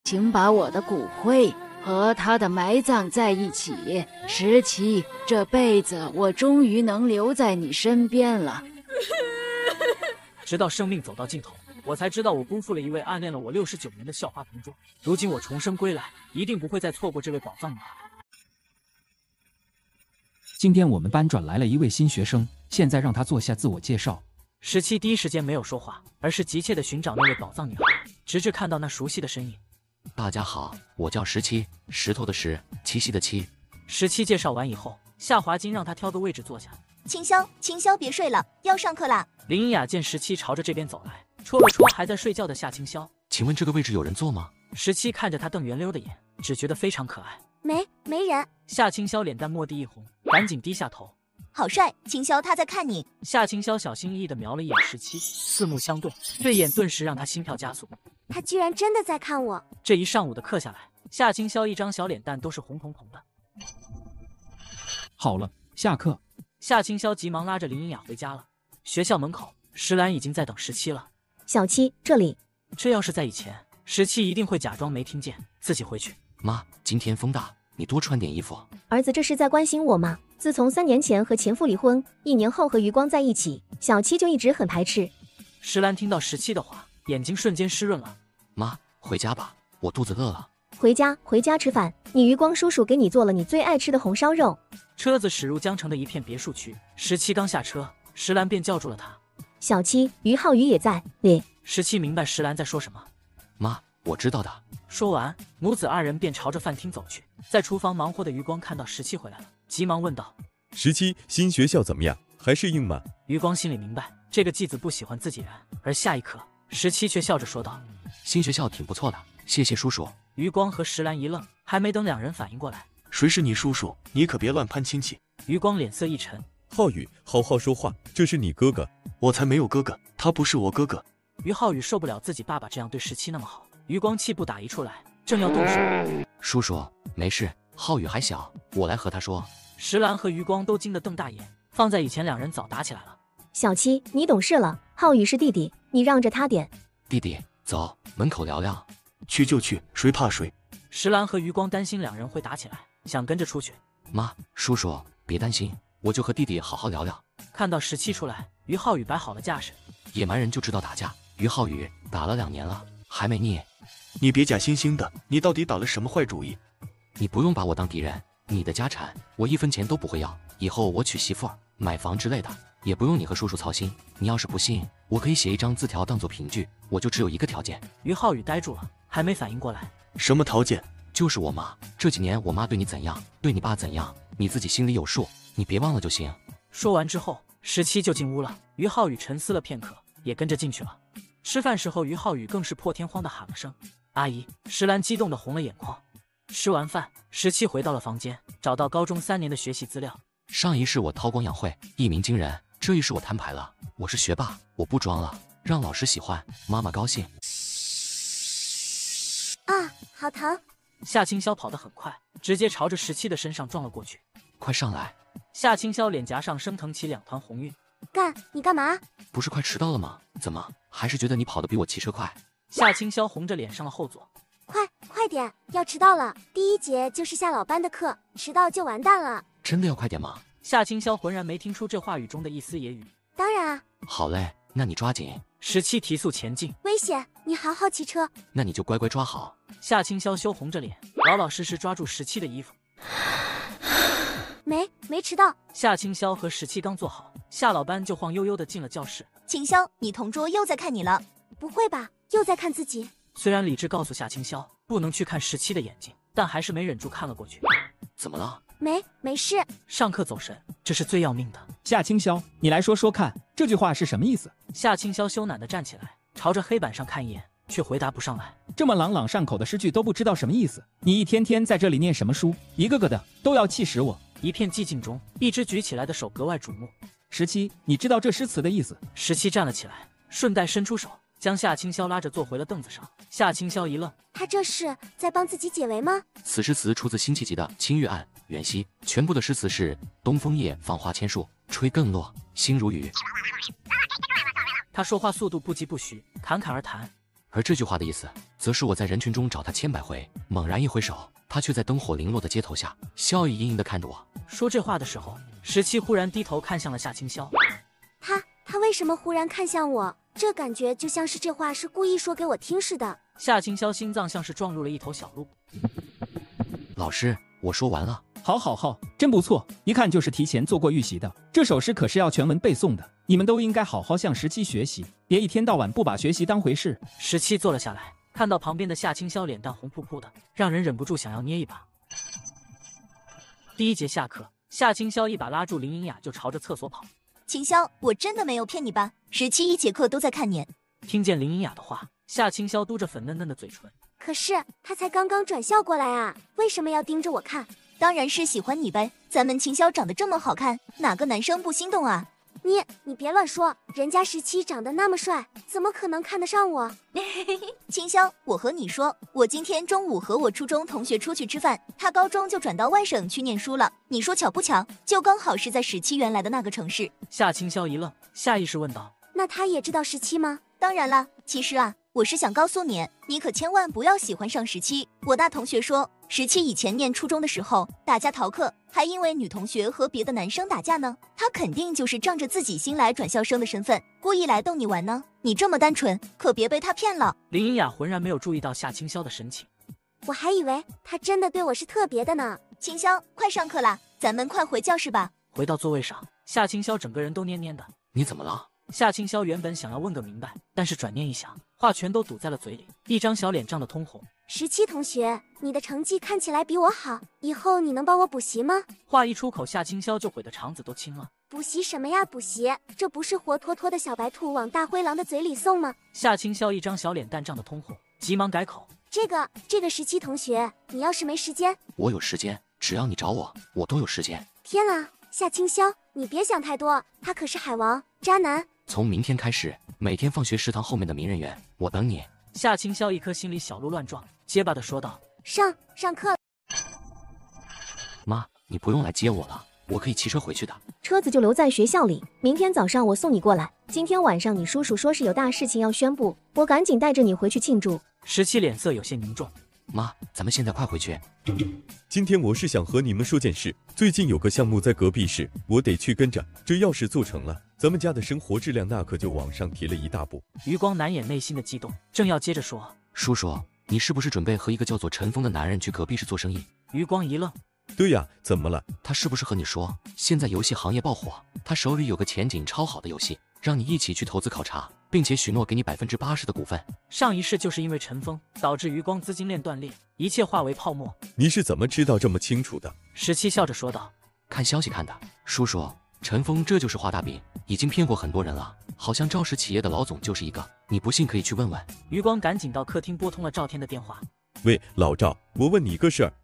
请把我的骨灰和他的埋葬在一起。石七，这辈子我终于能留在你身边了。 直到生命走到尽头，我才知道我辜负了一位暗恋了我69年的校花同桌。如今我重生归来，一定不会再错过这位宝藏女孩。 今天我们班转来了一位新学生，现在让他做下自我介绍。 石七第一时间没有说话，而是急切地寻找那位宝藏女孩，直至看到那熟悉的身影。 大家好，我叫石七，石头的石，七夕的七。 石七介绍完以后，夏华金让他挑个位置坐下。 青霄，别睡了，要上课啦。 林英雅见石七朝着这边走来，戳了戳还在睡觉的夏青霄。 请问这个位置有人坐吗？ 石七看着他瞪圆溜的眼，只觉得非常可爱。 没人。 夏青霄脸蛋蓦地一红，赶紧低下头。 好帅，青霄他在看你。 夏青霄小心翼翼地瞄了一眼石七，四目相对，对眼顿时让他心跳加速。 他居然真的在看我。 这一上午的课下来，夏青霄一张小脸蛋都是红彤彤的。 好了，下课。 夏青霄急忙拉着林英雅回家了。学校门口，石兰已经在等石七了。 小七，这里。 这要是在以前，石七一定会假装没听见，自己回去。 妈，今天风大，你多穿点衣服。 儿子这是在关心我吗？自从3年前和前夫离婚，1年后和余光在一起，小七就一直很排斥。 石兰听到石七的话，眼睛瞬间湿润了。 妈，回家吧，我肚子饿了。 回家吃饭，你余光叔叔给你做了你最爱吃的红烧肉。 车子驶入江城的一片别墅区，石七刚下车，石兰便叫住了他。 小七，余浩宇也在。 石七明白石兰在说什么。 妈，我知道的。 说完，母子2人便朝着饭厅走去。在厨房忙活的余光看到石七回来了，急忙问道： 石七，新学校怎么样？还适应吗？ 余光心里明白，这个继子不喜欢自己人，而下一刻，石七却笑着说道： 新学校挺不错的，谢谢叔叔。 余光和石兰一愣，还没等2人反应过来， 谁是你叔叔？你可别乱攀亲戚。 余光脸色一沉： 浩宇，好好说话，这是你哥哥。 我才没有哥哥，他不是我哥哥。 余浩宇受不了自己爸爸这样对石七那么好，余光气不打一处来，正要动手。 叔叔，没事，浩宇还小，我来和他说。 石兰和余光都惊得瞪大眼，放在以前2人早打起来了。 小七，你懂事了，浩宇是弟弟，你让着他点。 弟弟，走，门口聊聊。 去就去，谁怕谁。 石兰和余光担心2人会打起来，想跟着出去。 妈，叔叔别担心，我就和弟弟好好聊聊。 看到石七出来，余浩宇摆好了架势。 野蛮人就知道打架，余浩宇打了2年了，还没腻。 你别假惺惺的，你到底打了什么坏主意？ 你不用把我当敌人，你的家产我1分钱都不会要，以后我娶媳妇儿、买房之类的，也不用你和叔叔操心。你要是不信，我可以写一张字条当做凭据，我就只有一个条件。 余浩宇呆住了，还没反应过来。 什么条件？ 就是我妈，这几年我妈对你怎样，对你爸怎样，你自己心里有数，你别忘了就行。 说完之后，石七就进屋了。余浩宇沉思了片刻，也跟着进去了。吃饭时候，余浩宇更是破天荒地喊了声阿姨。石兰激动地红了眼眶。吃完饭，石七回到了房间，找到高中3年的学习资料。 上一世我韬光养晦，一鸣惊人，这一世我摊牌了，我是学霸，我不装了，让老师喜欢，妈妈高兴。 啊，好疼！ 夏青霄跑得很快，直接朝着石七的身上撞了过去。 快上来！ 夏青霄脸颊上升腾起2团红晕。 你干嘛？ 不是快迟到了吗？怎么还是觉得你跑得比我骑车快？ 夏青霄红着脸上了后座。 快点，要迟到了！第1节就是夏老班的课，迟到就完蛋了。 真的要快点吗？ 夏青霄浑然没听出这话语中的一丝揶揄。 当然啊。 好嘞，那你抓紧。 石七提速前进。 危险，你好好骑车。 那你就乖乖抓好。 夏青霄羞红着脸，老老实实抓住石七的衣服。 没迟到。 夏青霄和石七刚坐好，夏老班就晃悠悠地进了教室。 青霄，你同桌又在看你了。不会吧，又在看自己？ 虽然理智告诉夏青霄不能去看石七的眼睛，但还是没忍住看了过去。 怎么了？ 没事。 上课走神，这是最要命的。 夏青霄，你来说说看，这句话是什么意思？ 夏青霄羞赧地站起来，朝着黑板上看一眼，却回答不上来。 这么朗朗上口的诗句都不知道什么意思，你一天天在这里念什么书？一个个的都要气死我！ 一片寂静中，一只举起来的手格外瞩目。 石七，你知道这诗词的意思？ 石七站了起来，顺带伸出手，将夏青霄拉着坐回了凳子上。夏青霄一愣， 他这是在帮自己解围吗？ 此诗词出自辛弃疾的《青玉案·元夕》，全部的诗词是东风夜，放花千树，吹更落，星如雨。 他说话速度不疾不徐，侃侃而谈。 而这句话的意思，则是我在人群中找他千百回，猛然一挥手，他却在灯火零落的街头下，笑意盈盈地看着我。 说这话的时候，17忽然低头看向了夏清霄。 他为什么忽然看向我？这感觉就像是这话是故意说给我听似的。 夏清霄心脏像是撞入了一头小鹿。 老师，我说完了。 好，真不错，一看就是提前做过预习的。这首诗可是要全文背诵的，你们都应该好好向17学习，别一天到晚不把学习当回事。 17坐了下来，看到旁边的夏清霄脸蛋红扑扑的，让人忍不住想要捏一把。第一节下课，夏清霄一把拉住林颖雅就朝着厕所跑。 清霄，我真的没有骗你吧？17一节课都在看你。 听见林颖雅的话，夏清霄嘟着粉嫩嫩的嘴唇。 可是他才刚刚转校过来啊，为什么要盯着我看？ 当然是喜欢你呗，咱们清霄长得这么好看，哪个男生不心动啊？ 你别乱说，人家17长得那么帅，怎么可能看得上我？ 清霄，我和你说，我今天中午和我初中同学出去吃饭，他高中就转到外省去念书了，你说巧不巧？就刚好是在17原来的那个城市。 夏清霄一愣，下意识问道： 那他也知道17吗？ 当然了，其实啊，我是想告诉你，你可千万不要喜欢上17。我大同学说，17以前念初中的时候，大家逃课，还因为女同学和别的男生打架呢。他肯定就是仗着自己新来转校生的身份，故意来逗你玩呢。你这么单纯，可别被他骗了。 林颖雅浑然没有注意到夏清霄的神情， 我还以为他真的对我是特别的呢。 清霄，快上课啦，咱们快回教室吧。 回到座位上，夏清霄整个人都蔫蔫的。 你怎么了？ 夏清霄原本想要问个明白，但是转念一想，话全都堵在了嘴里，一张小脸涨得通红。 17同学，你的成绩看起来比我好，以后你能帮我补习吗？ 话一出口，夏清霄就悔得肠子都青了。 补习什么呀补习？这不是活脱脱的小白兔往大灰狼的嘴里送吗？ 夏清霄一张小脸蛋涨得通红，急忙改口： 这个17同学，你要是没时间， 我有时间，只要你找我，我都有时间。 天啊，夏清霄，你别想太多，他可是海王，渣男。 从明天开始，每天放学食堂后面的名人园，我等你。 夏清霄一颗心里小鹿乱撞，结巴地说道： 上课。 妈，你不用来接我了，我可以骑车回去的。 车子就留在学校里，明天早上我送你过来。今天晚上你叔叔说是有大事情要宣布，我赶紧带着你回去庆祝。 17脸色有些凝重。 妈，咱们现在快回去。 今天我是想和你们说件事，最近有个项目在隔壁市，我得去跟着。这要是做成了，咱们家的生活质量那可就往上提了一大步。 余光难掩内心的激动，正要接着说： 叔叔，你是不是准备和一个叫做陈峰的男人去隔壁市做生意？ 余光一愣， 对呀，怎么了？ 他是不是和你说，现在游戏行业爆火，他手里有个前景超好的游戏，让你一起去投资考察，并且许诺给你80%的股份？ 上一世就是因为陈峰导致余光资金链断裂，一切化为泡沫。 你是怎么知道这么清楚的 ？17笑着说道： 看消息看的。叔叔，陈峰这就是画大饼，已经骗过很多人了，好像赵氏企业的老总就是一个，你不信可以去问问。 余光赶紧到客厅拨通了赵天的电话。 喂，老赵，我问你个事儿。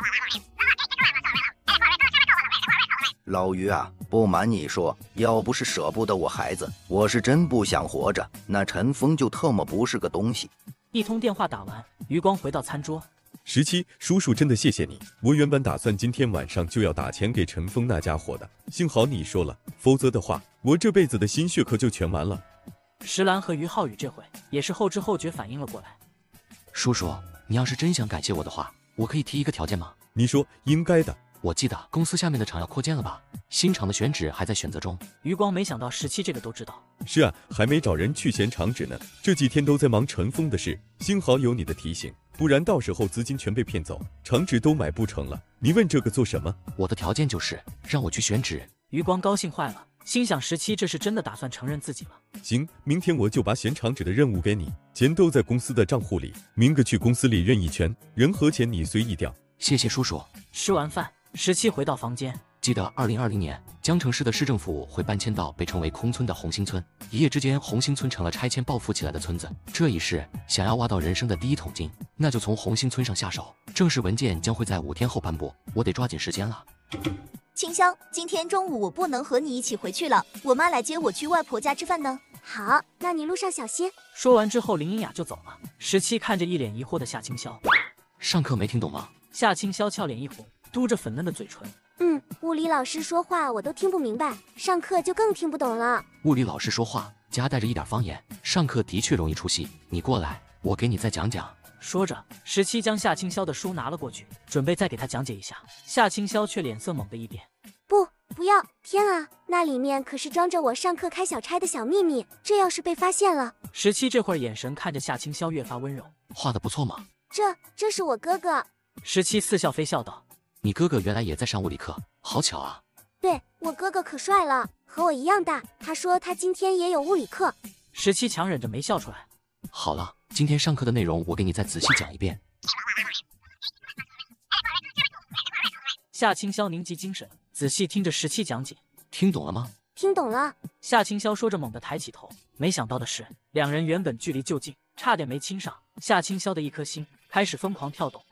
老于啊，不瞒你说，要不是舍不得我孩子，我是真不想活着。那陈峰就特么不是个东西。 一通电话打完，余光回到餐桌。 17叔叔真的谢谢你，我原本打算今天晚上就要打钱给陈峰那家伙的，幸好你说了，否则的话，我这辈子的心血可就全完了。 石兰和于浩宇这回也是后知后觉反应了过来。 叔叔，你要是真想感谢我的话，我可以提一个条件吗？ 你说，应该的。 我记得公司下面的厂要扩建了吧？新厂的选址还在选择中。 余光没想到17这个都知道。 是啊，还没找人去选厂址呢，这几天都在忙陈峰的事，幸好有你的提醒，不然到时候资金全被骗走，厂址都买不成了。你问这个做什么？ 我的条件就是让我去选址。 余光高兴坏了，心想17这是真的打算承认自己了。 行，明天我就把选厂址的任务给你，钱都在公司的账户里，明个去公司里任意圈，人和钱你随意调。 谢谢叔叔。 吃完饭，17回到房间， 记得2020年江城市的市政府会搬迁到被称为空村的红星村，一夜之间红星村成了拆迁暴富起来的村子。这一世想要挖到人生的第一桶金，那就从红星村上下手。正式文件将会在5天后颁布，我得抓紧时间了。 清霄，今天中午我不能和你一起回去了，我妈来接我去外婆家吃饭呢。 好，那你路上小心。 说完之后，林颖雅就走了。17看着一脸疑惑的夏清霄， 上课没听懂吗？ 夏清霄俏脸一红，嘟着粉嫩的嘴唇。 物理老师说话我都听不明白，上课就更听不懂了。 物理老师说话夹带着一点方言，上课的确容易出戏。你过来， 我给你再讲讲。 说着，17将夏清霄的书拿了过去，准备再给他讲解一下。夏清霄却脸色猛地一变。 不要！天啊，那里面可是装着我上课开小差的小秘密，这要是被发现了 ！17这会儿眼神看着夏清霄越发温柔。 画的不错嘛。 这是我哥哥。 17似笑非笑道：“ 你哥哥原来也在上物理课，好巧啊。” 对，我哥哥可帅了，和我一样大。他说他今天也有物理课。 17强忍着没笑出来。 好了，今天上课的内容我给你再仔细讲一遍。 夏清霄凝集精神，仔细听着17讲解。 听懂了吗？ 听懂了。 夏清霄说着，猛地抬起头。没想到的是，两人原本距离就近，差点没亲上。夏清霄的一颗心开始疯狂跳动。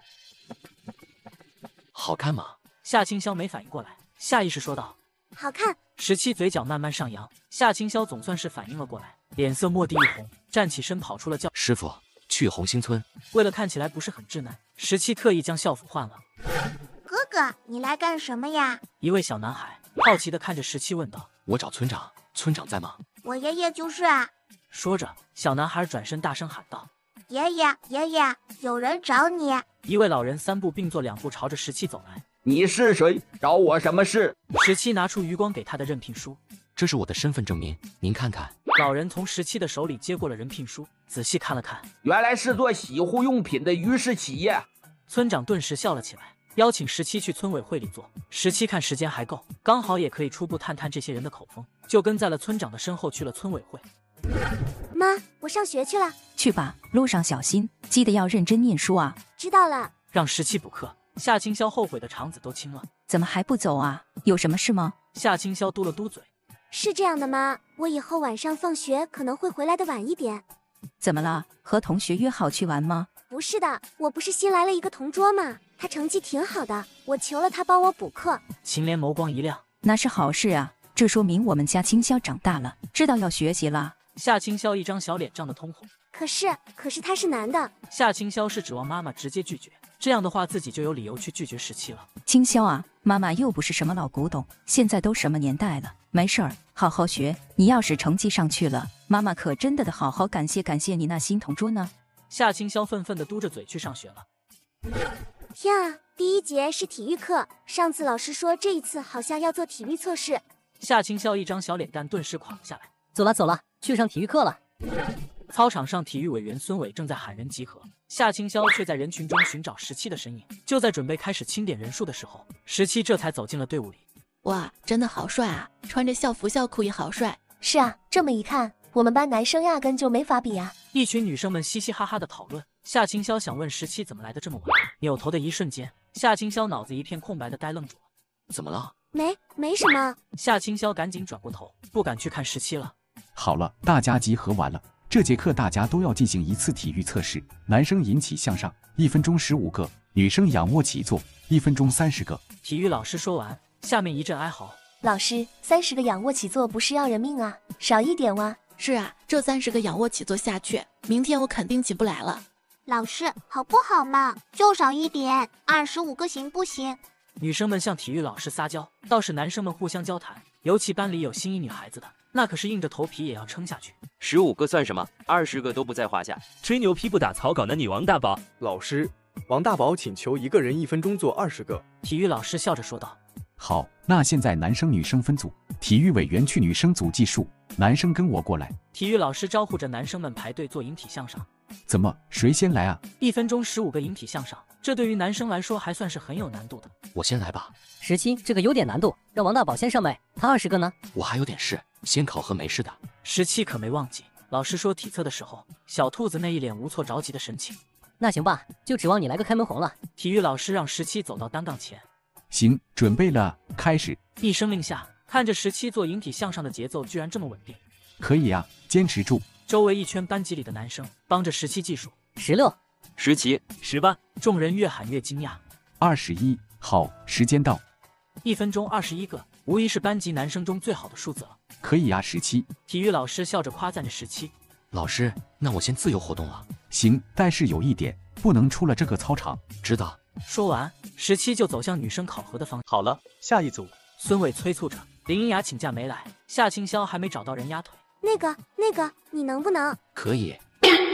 好看吗？ 夏清霄没反应过来，下意识说道：“ 好看。 ”17嘴角慢慢上扬，夏清霄总算是反应了过来，脸色蓦地一红，站起身跑出了教师傅，去红星村。 为了看起来不是很稚嫩，17特意将校服换了。 哥哥，你来干什么呀？ 一位小男孩好奇地看着17问道：“ 我找村长，村长在吗？” 我爷爷就是啊。 说着，小男孩转身大声喊道：“ 爷爷，有人找你。” 一位老人3步并作2步朝着17走来。 你是谁？找我什么事 ？17拿出余光给他的任聘书。 这是我的身份证明，您看看。 老人从17的手里接过了人聘书，仔细看了看， 原来是做洗护用品的于氏企业。 村长顿时笑了起来，邀请17去村委会里坐。17看时间还够，刚好也可以初步探探这些人的口风，就跟在了村长的身后去了村委会。 妈，我上学去了。 去吧，路上小心，记得要认真念书啊。 知道了。 让17补课，夏清霄后悔的肠子都青了。 怎么还不走啊？有什么事吗？ 夏清霄嘟了嘟嘴。 是这样的吗？我以后晚上放学可能会回来的晚一点。 怎么了？和同学约好去玩吗？ 不是的，我不是新来了一个同桌吗？他成绩挺好的，我求了他帮我补课。 秦莲眸光一亮， 那是好事啊，这说明我们家清霄长大了，知道要学习了。 夏清霄一张小脸涨得通红。 可是他是男的。 夏清霄是指望妈妈直接拒绝，这样的话自己就有理由去拒绝17了。 清霄啊，妈妈又不是什么老古董，现在都什么年代了，没事儿，好好学。你要是成绩上去了，妈妈可真的好好感谢你那新同桌呢。 夏清霄愤愤地嘟着嘴去上学了。 天啊，第一节是体育课，上次老师说这一次好像要做体育测试。 夏清霄一张小脸蛋顿时垮了下来。 走了，去上体育课了。 操场上，体育委员孙伟正在喊人集合，夏清霄却在人群中寻找17的身影。就在准备开始清点人数的时候，17这才走进了队伍里。 哇，真的好帅啊！穿着校服校裤也好帅。 是啊，这么一看，我们班男生压根就没法比啊。 一群女生们嘻嘻哈哈的讨论。夏清霄想问17怎么来的这么晚，扭头的一瞬间，夏清霄脑子一片空白的呆愣住了。 怎么了？ 没什么。 夏清霄赶紧转过头，不敢去看17了。 好了，大家集合完了。这节课大家都要进行一次体育测试，男生引体向上1分钟15个，女生仰卧起坐1分钟30个。 体育老师说完，下面一阵哀嚎。 老师，30个仰卧起坐不是要人命啊，少一点哇。 是啊，这30个仰卧起坐下去，明天我肯定起不来了。 老师，好不好嘛？就少一点，25个行不行？ 女生们向体育老师撒娇，倒是男生们互相交谈，尤其班里有新一女孩子的，那可是硬着头皮也要撑下去。 15个算什么？20个都不在话下。 吹牛批不打草稿的女王大宝。 老师，王大宝请求一个人1分钟做20个。 体育老师笑着说道。 好，那现在男生女生分组，体育委员去女生组计数，男生跟我过来。 体育老师招呼着男生们排队做引体向上。 怎么，谁先来啊 ？1分钟15个引体向上，这对于男生来说还算是很有难度的。 我先来吧。 17，这个有点难度，让王大宝先上呗，他20个呢。 我还有点事，先考核没事的。 17可没忘记，老师说体测的时候，小兔子那一脸无措着急的神情。 那行吧，就指望你来个开门红了。 体育老师让17走到单杠前。 行，准备了，开始。 一声令下，看着17做引体向上的节奏居然这么稳定。 可以啊，坚持住。 周围一圈班级里的男生帮着17计数 ，16、 17、 18， 众人越喊越惊讶。 21，好，时间到。 1分钟21个，无疑是班级男生中最好的数字了。 可以啊，17。 体育老师笑着夸赞着17。 老师，那我先自由活动了。 行，但是有一点，不能出了这个操场。 知道。 说完，17就走向女生考核的方向。 好了，下一组。 孙伟催促着。林英雅请假没来，夏清霄还没找到人压腿。 那个，你能不能？ 可以。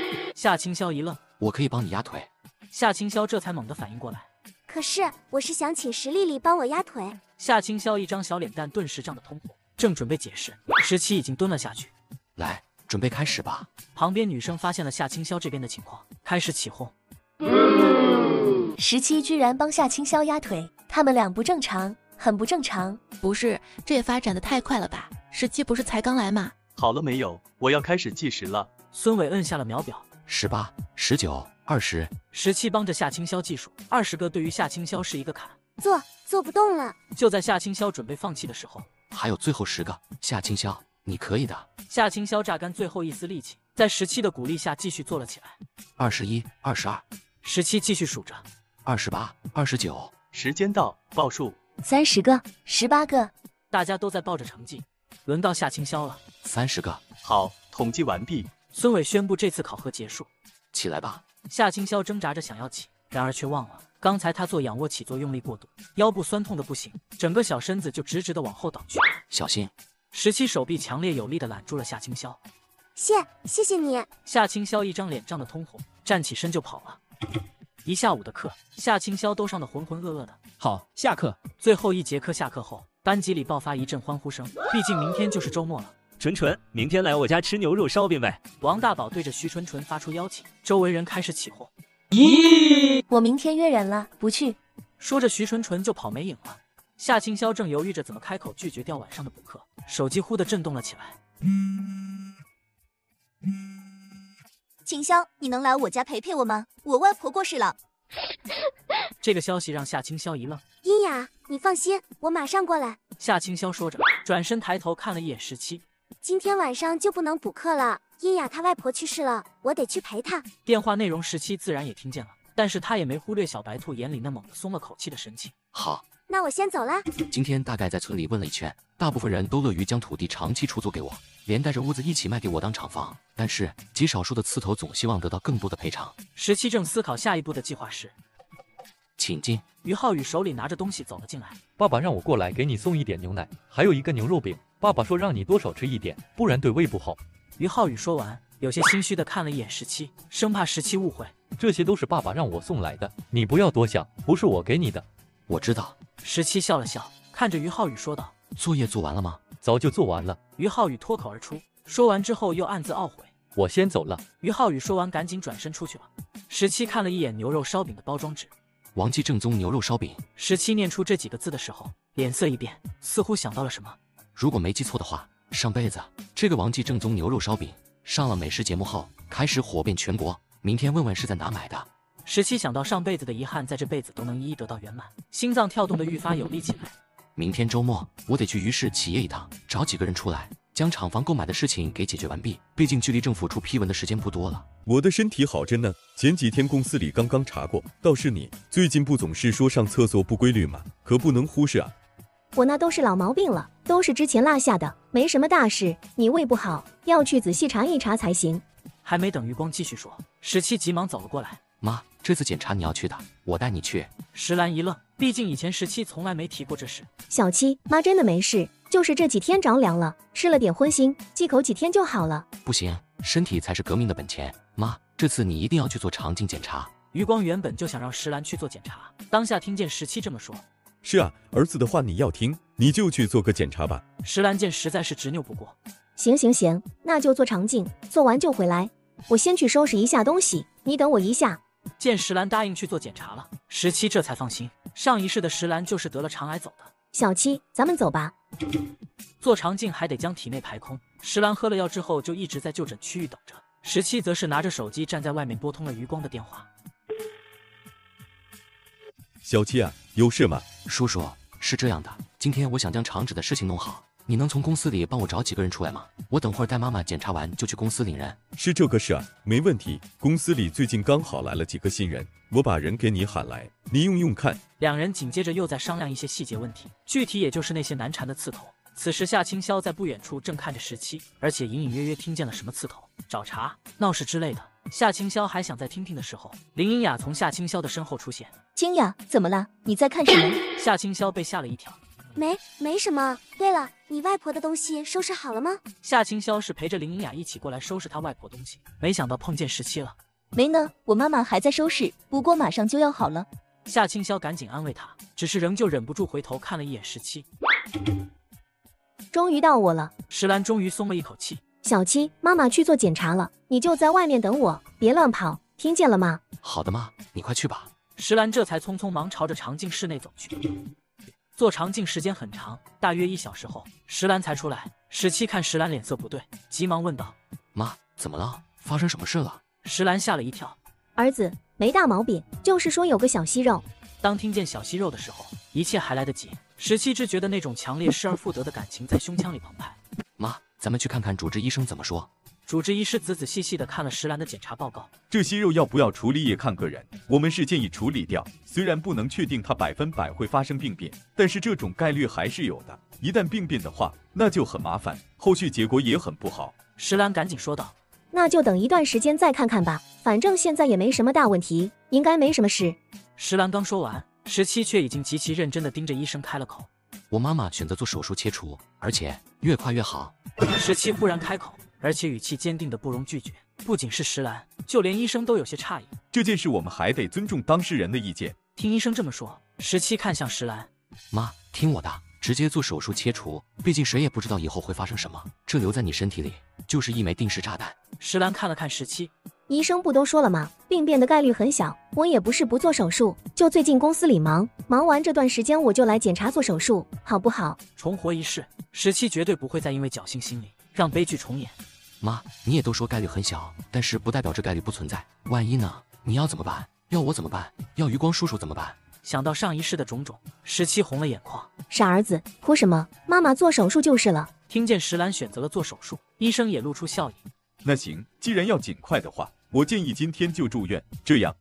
夏清霄一愣， 我可以帮你压腿。 夏清霄这才猛地反应过来， 可是我是想请石丽丽帮我压腿。 夏清霄一张小脸蛋顿时涨得通红，正准备解释，17已经蹲了下去。 来，准备开始吧。 旁边女生发现了夏清霄这边的情况，开始起哄。 17居然帮夏清霄压腿，他们俩不正常，很不正常。 不是，这也发展的太快了吧？17不是才刚来吗？ 好了没有？我要开始计时了。 孙伟摁下了秒表 ，18、19、20。 17帮着夏清霄计数，20个对于夏清霄是一个坎。 做不动了。 就在夏清霄准备放弃的时候， 还有最后10个，夏清霄，你可以的。 夏清霄榨干最后一丝力气，在17的鼓励下继续做了起来。 21、22。 17继续数着 ，28、29。 时间到，报数。 30个，18个。 大家都在报着成绩，轮到夏清霄了。 30个。 好，统计完毕。 孙伟宣布这次考核结束。 起来吧。 夏清霄挣扎着想要起，然而却忘了刚才他做仰卧起坐用力过度，腰部酸痛的不行，整个小身子就直直的往后倒去。 小心 ！17手臂强烈有力的揽住了夏清霄。 谢谢你。 夏清霄一张脸涨得通红，站起身就跑了。一下午的课，夏清霄都上得浑浑噩噩的。 好，下课。 最后一节课下课后，班级里爆发一阵欢呼声，毕竟明天就是周末了。 纯纯，明天来我家吃牛肉烧饼呗！ 王大宝对着徐纯纯发出邀请，周围人开始起哄。 我明天约人了，不去。 说着，徐纯纯就跑没影了。夏清霄正犹豫着怎么开口拒绝掉晚上的补课，手机忽地震动了起来。 清霄，你能来我家陪陪我吗？我外婆过世了。 这个消息让夏清霄一愣。 殷雅，你放心，我马上过来。 夏清霄说着，转身抬头看了一眼17。 今天晚上就不能补课了，殷雅她外婆去世了，我得去陪她。 电话内容17自然也听见了，但是他也没忽略小白兔眼里那猛地松了口气的神情。 好， 那我先走了。 今天大概在村里问了一圈，大部分人都乐于将土地长期出租给我，连带着屋子一起卖给我当厂房，但是极少数的刺头总希望得到更多的赔偿。 17正思考下一步的计划时， 请进。 于浩宇手里拿着东西走了进来。 爸爸让我过来给你送一点牛奶，还有一个牛肉饼。爸爸说让你多少吃一点，不然对胃不好。 于浩宇说完，有些心虚的看了一眼17，生怕17误会。 这些都是爸爸让我送来的，你不要多想，不是我给你的。 我知道。 17笑了笑，看着于浩宇说道：“ 作业做完了吗？” 早就做完了。 于浩宇脱口而出，说完之后又暗自懊悔。 我先走了。 于浩宇说完，赶紧转身出去了。17看了一眼牛肉烧饼的包装纸， 王记正宗牛肉烧饼。 17念出这几个字的时候，脸色一变，似乎想到了什么。 如果没记错的话，上辈子这个王记正宗牛肉烧饼上了美食节目后，开始火遍全国。明天问问是在哪买的。 17想到上辈子的遗憾，在这辈子都能一一得到圆满，心脏跳动的愈发有力起来。 明天周末，我得去于氏企业一趟，找几个人出来，将厂房购买的事情给解决完毕。毕竟距离政府出批文的时间不多了。 我的身体好着呢，前几天公司里刚刚查过。倒是你，最近不总是说上厕所不规律吗？可不能忽视啊。 我那都是老毛病了，都是之前落下的，没什么大事。你胃不好，要去仔细查一查才行。 还没等余光继续说，17急忙走了过来。 妈，这次检查你要去的，我带你去。 石兰一愣，毕竟以前17从来没提过这事。 小七，妈真的没事，就是这几天着凉了，吃了点荤腥，忌口几天就好了。 不行，身体才是革命的本钱。妈，这次你一定要去做肠镜检查。 余光原本就想让石兰去做检查，当下听见17这么说， 是啊，儿子的话你要听，你就去做个检查吧。 石兰见实在是执拗不过， 行，那就做肠镜，做完就回来。我先去收拾一下东西，你等我一下。 见石兰答应去做检查了，17这才放心。上一世的石兰就是得了肠癌走的。 小七，咱们走吧。 做肠镜还得将体内排空。石兰喝了药之后就一直在就诊区域等着，17则是拿着手机站在外面拨通了余光的电话。 小七啊，有事吗？ 叔叔，是这样的，今天我想将厂址的事情弄好，你能从公司里帮我找几个人出来吗？我等会儿带妈妈检查完就去公司领人。 是这个事啊，没问题。公司里最近刚好来了几个新人，我把人给你喊来，你用用看。 两人紧接着又在商量一些细节问题，具体也就是那些难缠的刺头。此时夏清霄在不远处正看着17，而且隐隐约约听见了什么刺头、找茬、闹事之类的。夏清霄还想再听听的时候，林英雅从夏清霄的身后出现。 清雅，怎么了？你在看什么？ 夏清霄被吓了一跳， 没什么。对了，你外婆的东西收拾好了吗？ 夏清霄是陪着林颖雅一起过来收拾他外婆东西，没想到碰见17了。 没呢，我妈妈还在收拾，不过马上就要好了。 夏清霄赶紧安慰他，只是仍旧忍不住回头看了一眼17。 终于到我了， 石兰终于松了一口气。 小七，妈妈去做检查了，你就在外面等我，别乱跑，听见了吗？ 好的妈，你快去吧。 石兰这才匆匆忙朝着长镜室内走去。做肠镜时间很长，大约1小时后，石兰才出来。17看石兰脸色不对，急忙问道：“ 妈，怎么了？发生什么事了？” 石兰吓了一跳：“ 儿子，没大毛病，就是说有个小息肉。” 当听见小息肉的时候，一切还来得及。17只觉得那种强烈失而复得的感情在胸腔里澎湃。 妈，咱们去看看主治医生怎么说。 主治医师仔仔细细地看了石兰的检查报告， 这息肉要不要处理也看个人，我们是建议处理掉。虽然不能确定它100%会发生病变，但是这种概率还是有的。一旦病变的话，那就很麻烦，后续结果也很不好。 石兰赶紧说道：“ 那就等一段时间再看看吧，反正现在也没什么大问题，应该没什么事。” 石兰刚说完，17却已经极其认真地盯着医生开了口：“ 我妈妈选择做手术切除，而且越快越好。 ”17忽然开口，而且语气坚定的不容拒绝。不仅是石兰，就连医生都有些诧异。 这件事我们还得尊重当事人的意见。 听医生这么说，17看向石兰：“ 妈，听我的，直接做手术切除，毕竟谁也不知道以后会发生什么，这留在你身体里就是一枚定时炸弹。” 石兰看了看17， 医生不都说了吗？病变的概率很小，我也不是不做手术，就最近公司里忙完这段时间我就来检查做手术，好不好？ 重活一世，17绝对不会再因为侥幸心理让悲剧重演。 妈，你也都说概率很小，但是不代表这概率不存在。万一呢？你要怎么办？要我怎么办？要余光叔叔怎么办？ 想到上一世的种种，17红了眼眶。 傻儿子，哭什么？妈妈做手术就是了。 听见石兰选择了做手术，医生也露出笑意。 那行，既然要尽快的话，我建议今天就住院，这样。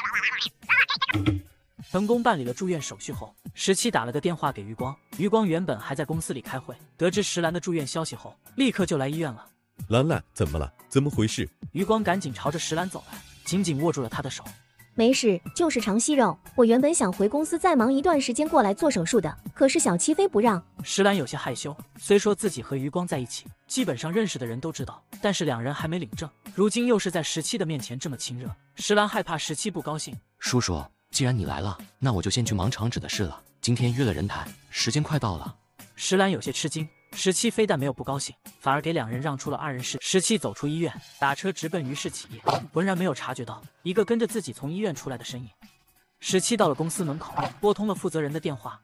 成功办理了住院手续后，17打了个电话给余光。余光原本还在公司里开会，得知石兰的住院消息后，立刻就来医院了。 兰兰，怎么了？怎么回事？ 余光赶紧朝着石兰走来，紧紧握住了她的手。 没事，就是肠息肉。我原本想回公司再忙一段时间过来做手术的，可是小七非不让。 石兰有些害羞，虽说自己和余光在一起，基本上认识的人都知道，但是两人还没领证，如今又是在17的面前这么亲热，石兰害怕17不高兴。 叔叔，既然你来了，那我就先去忙肠子的事了。今天约了人谈，时间快到了。 石兰有些吃惊，17非但没有不高兴，反而给两人让出了2人室。17走出医院，打车直奔于氏企业，浑然没有察觉到一个跟着自己从医院出来的身影。17到了公司门口，拨通了负责人的电话。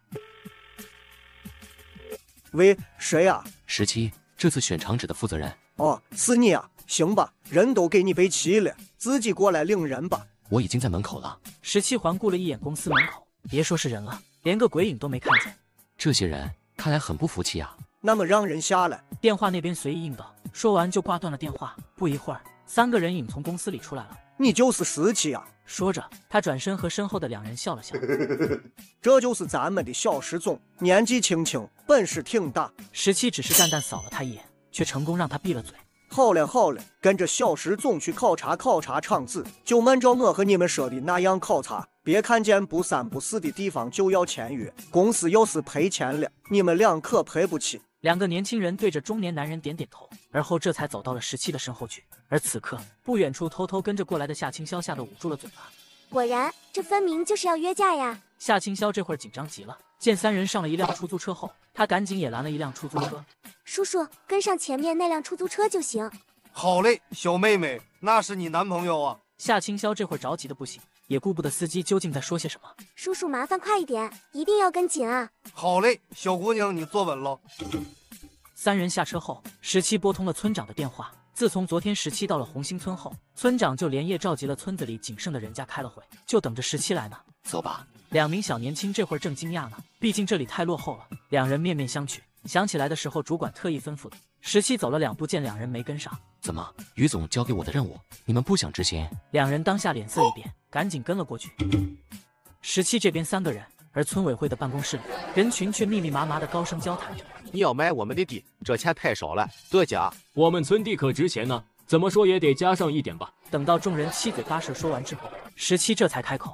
喂，谁呀 ？17，这次选厂址的负责人。 哦，是你啊？行吧，人都给你备齐了，自己过来领人吧。 我已经在门口了。 17环顾了一眼公司门口，别说是人了，连个鬼影都没看见。 这些人看来很不服气啊。 那么让人下来。 电话那边随意应道，说完就挂断了电话。不一会儿，3个人影从公司里出来了。 你就是17啊！ 说着，他转身和身后的2人笑了笑。 这就是咱们的小石总，年纪轻轻，本事挺大。 17只是淡淡扫了他一眼，却成功让他闭了嘴。 好了好了，跟着小石总去考察厂子，就按照我和你们说的那样考察，别看见不三不四的地方就要签约。公司要是赔钱了，你们俩可赔不起。 2个年轻人对着中年男人点点头，而后这才走到了17的身后去。而此刻，不远处偷偷跟着过来的夏清霄吓得捂住了嘴巴。 果然，这分明就是要约架呀！ 夏清霄这会儿紧张极了，见3人上了一辆出租车后，他赶紧也拦了一辆出租车。 叔叔，跟上前面那辆出租车就行。 好嘞，小妹妹，那是你男朋友啊？ 夏清霄这会儿着急的不行，也顾不得司机究竟在说些什么。 叔叔，麻烦快一点，一定要跟紧啊！ 好嘞，小姑娘，你坐稳了。 3人下车后，17拨通了村长的电话。自从昨天17到了红星村后，村长就连夜召集了村子里仅剩的人家开了会，就等着17来呢。 走吧。 2名小年轻这会儿正惊讶呢，毕竟这里太落后了。2人面面相觑，想起来的时候主管特意吩咐的。17走了2步，见2人没跟上。 怎么，于总交给我的任务，你们不想执行 ？2人当下脸色一变，赶紧跟了过去。17这边3个人，而村委会的办公室里，人群却密密麻麻的高声交谈着。 你要买我们的地，这钱太少了，多加。 我们村地可值钱呢，怎么说也得加上一点吧。 等到众人七嘴八舌说完之后，17这才开口。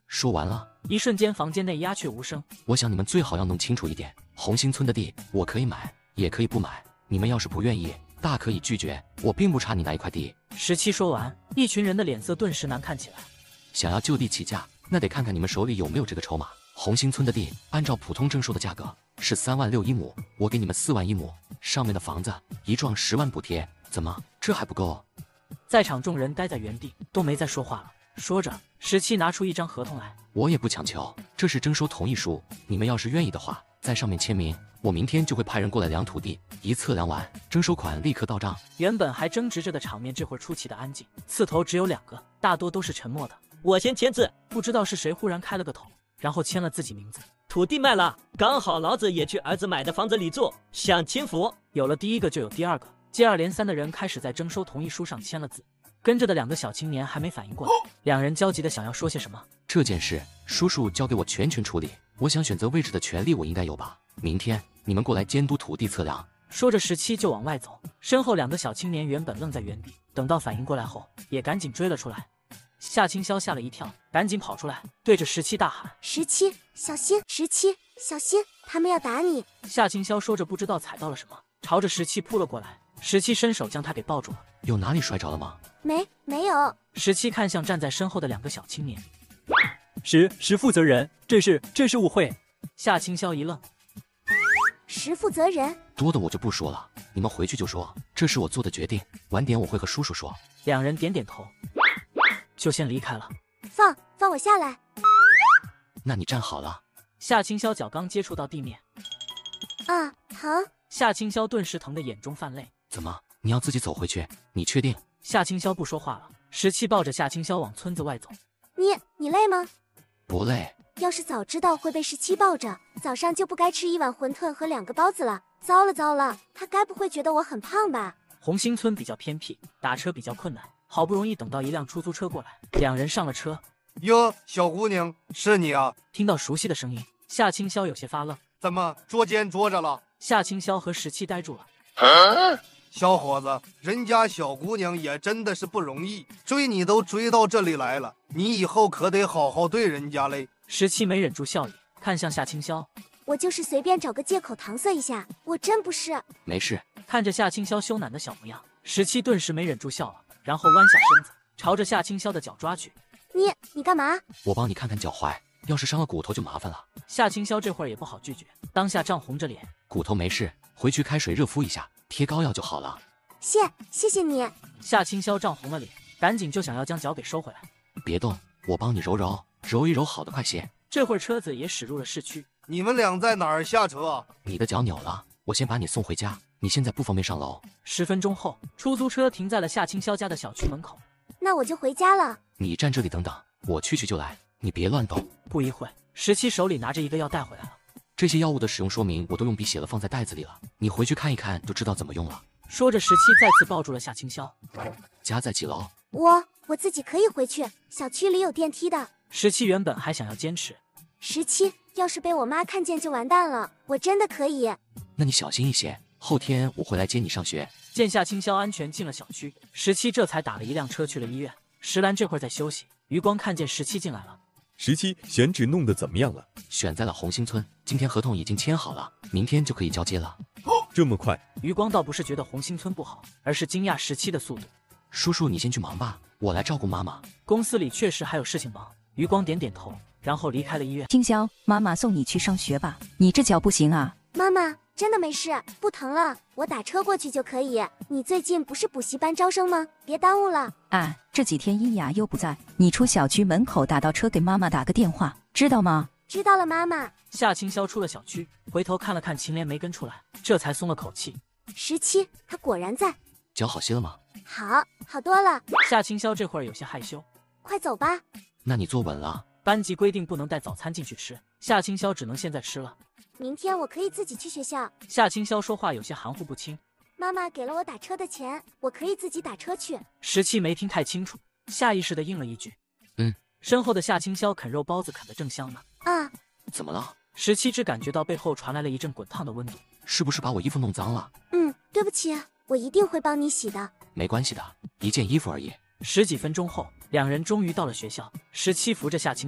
说完了。 一瞬间，房间内鸦雀无声。 我想你们最好要弄清楚一点，红星村的地我可以买，也可以不买。你们要是不愿意，大可以拒绝，我并不差你那一块地。 17说完，一群人的脸色顿时难看起来。 想要就地起价，那得看看你们手里有没有这个筹码。红星村的地，按照普通征收的价格是3万6一亩，我给你们4万一亩，上面的房子一幢10万补贴，怎么这还不够？ 在场众人待在原地，都没再说话了。说着，17拿出一张合同来。 我也不强求，这是征收同意书，你们要是愿意的话，在上面签名，我明天就会派人过来量土地，一测量完，征收款立刻到账。 原本还争执着的场面，这会儿出奇的安静，刺头只有2个，大多都是沉默的。 我先签字。 不知道是谁忽然开了个头，然后签了自己名字。 土地卖了，刚好老子也去儿子买的房子里住，享清福。 有了第一个就有第二个，接二连三的人开始在征收同意书上签了字。跟着的2个小青年还没反应过来，两人焦急的想要说些什么。 这件事叔叔交给我全权处理，我想选择位置的权利我应该有吧？明天你们过来监督土地测量。 说着17就往外走，身后2个小青年原本愣在原地，等到反应过来后也赶紧追了出来。夏清霄吓了一跳，赶紧跑出来，对着17大喊 ：17小心！17小心！他们要打你！ 夏清霄说着不知道踩到了什么，朝着17扑了过来。17伸手将他给抱住了。 有哪里摔着了吗？ 没有。 17看向站在身后的2个小青年， 石负责人，这是误会。 夏清霄一愣， 石负责人多的我就不说了，你们回去就说这是我做的决定，晚点我会和叔叔说。 2人点点头，就先离开了。 放我下来。 那你站好了。 夏清霄脚刚接触到地面， 啊，疼！ 夏清霄顿时疼得眼中泛泪。 怎么？你要自己走回去？你确定？ 夏清霄不说话了。17抱着夏清霄往村子外走。 你累吗？ 不累。 要是早知道会被17抱着，早上就不该吃1碗馄饨和2个包子了。糟了，他该不会觉得我很胖吧？ 红星村比较偏僻，打车比较困难，好不容易等到一辆出租车过来，2人上了车。 哟，小姑娘，是你啊！ 听到熟悉的声音，夏清霄有些发愣。 怎么捉奸捉着了？ 夏清霄和17呆住了。 小伙子，人家小姑娘也真的是不容易，追你都追到这里来了，你以后可得好好对人家嘞。 17没忍住笑意，看向夏清霄。 我就是随便找个借口搪塞一下，我真不是。 没事。 看着夏清霄羞赧的小模样，17顿时没忍住笑了，然后弯下身子，朝着夏清霄的脚抓去。 你干嘛？ 我帮你看看脚踝，要是伤了骨头就麻烦了。 夏清霄这会儿也不好拒绝，当下涨红着脸。 骨头没事，回去开水热敷一下，贴膏药就好了。 谢谢你。 夏清霄涨红了脸，赶紧就想要将脚给收回来。 别动，我帮你揉一揉，好的快些。 这会儿车子也驶入了市区。 你们俩在哪儿下车？ 你的脚扭了，我先把你送回家，你现在不方便上楼。 10分钟后，出租车停在了夏清霄家的小区门口。 那我就回家了。 你站这里等等，我去就来，你别乱动。 不一会，17手里拿着一个药带回来了。 这些药物的使用说明我都用笔写了，放在袋子里了，你回去看一看就知道怎么用了。 说着，17再次抱住了夏清霄。 家在几楼？ 我自己可以回去，小区里有电梯的。 17原本还想要坚持。 17，要是被我妈看见就完蛋了，我真的可以。 那你小心一些，后天我会来接你上学。 见夏清霄安全进了小区，17这才打了一辆车去了医院。石兰这会儿在休息，余光看见17进来了。 17选址弄得怎么样了？ 选在了红星村，今天合同已经签好了，明天就可以交接了。 这么快？ 余光倒不是觉得红星村不好，而是惊讶17的速度。 叔叔，你先去忙吧，我来照顾妈妈。 公司里确实还有事情忙。余光点点头，然后离开了医院。 清霄，妈妈送你去上学吧，你这脚不行啊。 妈妈，真的没事，不疼了，我打车过去就可以。你最近不是补习班招生吗？别耽误了。 这几天伊雅又不在，你出小区门口打到车给妈妈打个电话，知道吗？ 知道了，妈妈。 夏清霄出了小区，回头看了看秦莲没跟出来，这才松了口气。 17，他果然在。 脚好些了吗？ 好多了。 夏清霄这会儿有些害羞。 快走吧。 那你坐稳了。 班级规定不能带早餐进去吃，夏清霄只能现在吃了。 明天我可以自己去学校。 夏清霄说话有些含糊不清。 妈妈给了我打车的钱，我可以自己打车去。 17没听太清楚，下意识的应了一句身后的夏清霄啃肉包子啃得正香呢。 怎么了 ？17只感觉到背后传来了一阵滚烫的温度。 是不是把我衣服弄脏了？ 对不起，我一定会帮你洗的。 没关系的，一件衣服而已。 10几分钟后，2人终于到了学校。17扶着夏清霄，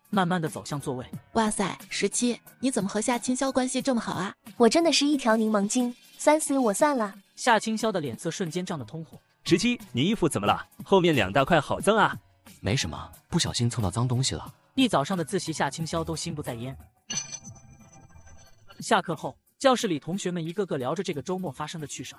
慢慢的走向座位。 哇塞，17，你怎么和夏清霄关系这么好啊？ 我真的是一条柠檬精，算死我算了。 夏清霄的脸色瞬间涨得通红。 17，你衣服怎么了？后面2大块好脏啊！ 没什么，不小心蹭到脏东西了。 一早上的自习，夏清霄都心不在焉。下课后，教室里同学们一个个聊着这个周末发生的趣事。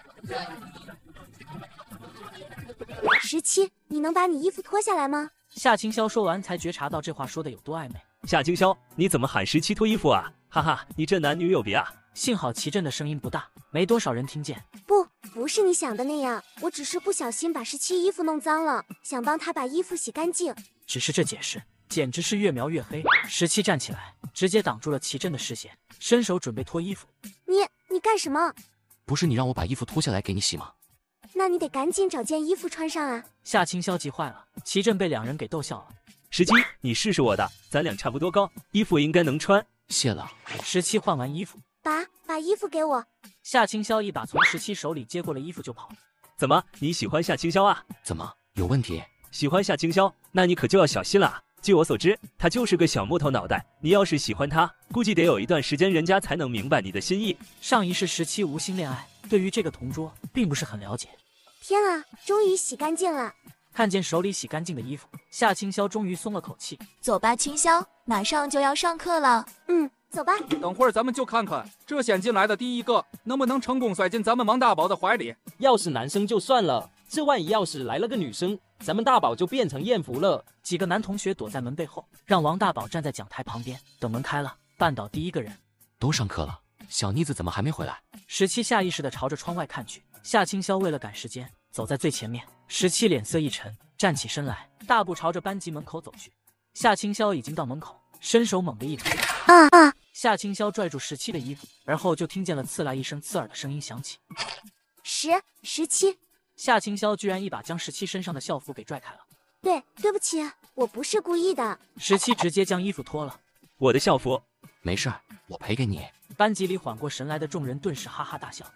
17，你能把你衣服脱下来吗？ 夏清霄说完，才觉察到这话说的有多暧昧。 夏清霄，你怎么喊17脱衣服啊？哈哈，你这男女有别啊！ 幸好齐震的声音不大，没多少人听见。 不是你想的那样，我只是不小心把17衣服弄脏了，想帮他把衣服洗干净。 只是这解释简直是越描越黑。17站起来，直接挡住了齐震的视线，伸手准备脱衣服。 你干什么？ 不是你让我把衣服脱下来给你洗吗？ 那你得赶紧找件衣服穿上啊！ 夏清霄急坏了，齐震被2人给逗笑了。 17，你试试我的，咱俩差不多高，衣服应该能穿。 谢了。 17换完衣服， 把衣服给我。 夏清霄一把从17手里接过了衣服就跑。 怎么，你喜欢夏清霄啊？ 怎么有问题？ 喜欢夏清霄，那你可就要小心了。据我所知，他就是个小木头脑袋。你要是喜欢他，估计得有一段时间，人家才能明白你的心意。 上一世17无心恋爱，对于这个同桌并不是很了解。 天啊，终于洗干净了！ 看见手里洗干净的衣服，夏清霄终于松了口气。 走吧，清霄，马上就要上课了。 走吧。 等会儿咱们就看看这先进来的第一个能不能成功摔进咱们王大宝的怀里。 要是男生就算了，这万一要是来了个女生，咱们大宝就变成艳福了。 几个男同学躲在门背后，让王大宝站在讲台旁边，等门开了，绊倒第一个人。 都上课了，小妮子怎么还没回来 ？17下意识地朝着窗外看去，夏清霄为了赶时间，走在最前面。17脸色一沉，站起身来，大步朝着班级门口走去。夏清霄已经到门口，伸手猛地一推，夏清霄拽住17的衣服，而后就听见了刺来一声刺耳的声音响起。 17， 夏清霄居然一把将17身上的校服给拽开了。 对不起，我不是故意的。 17直接将衣服脱了。 我的校服， 没事，我赔给你。 班级里缓过神来的众人顿时哈哈大笑。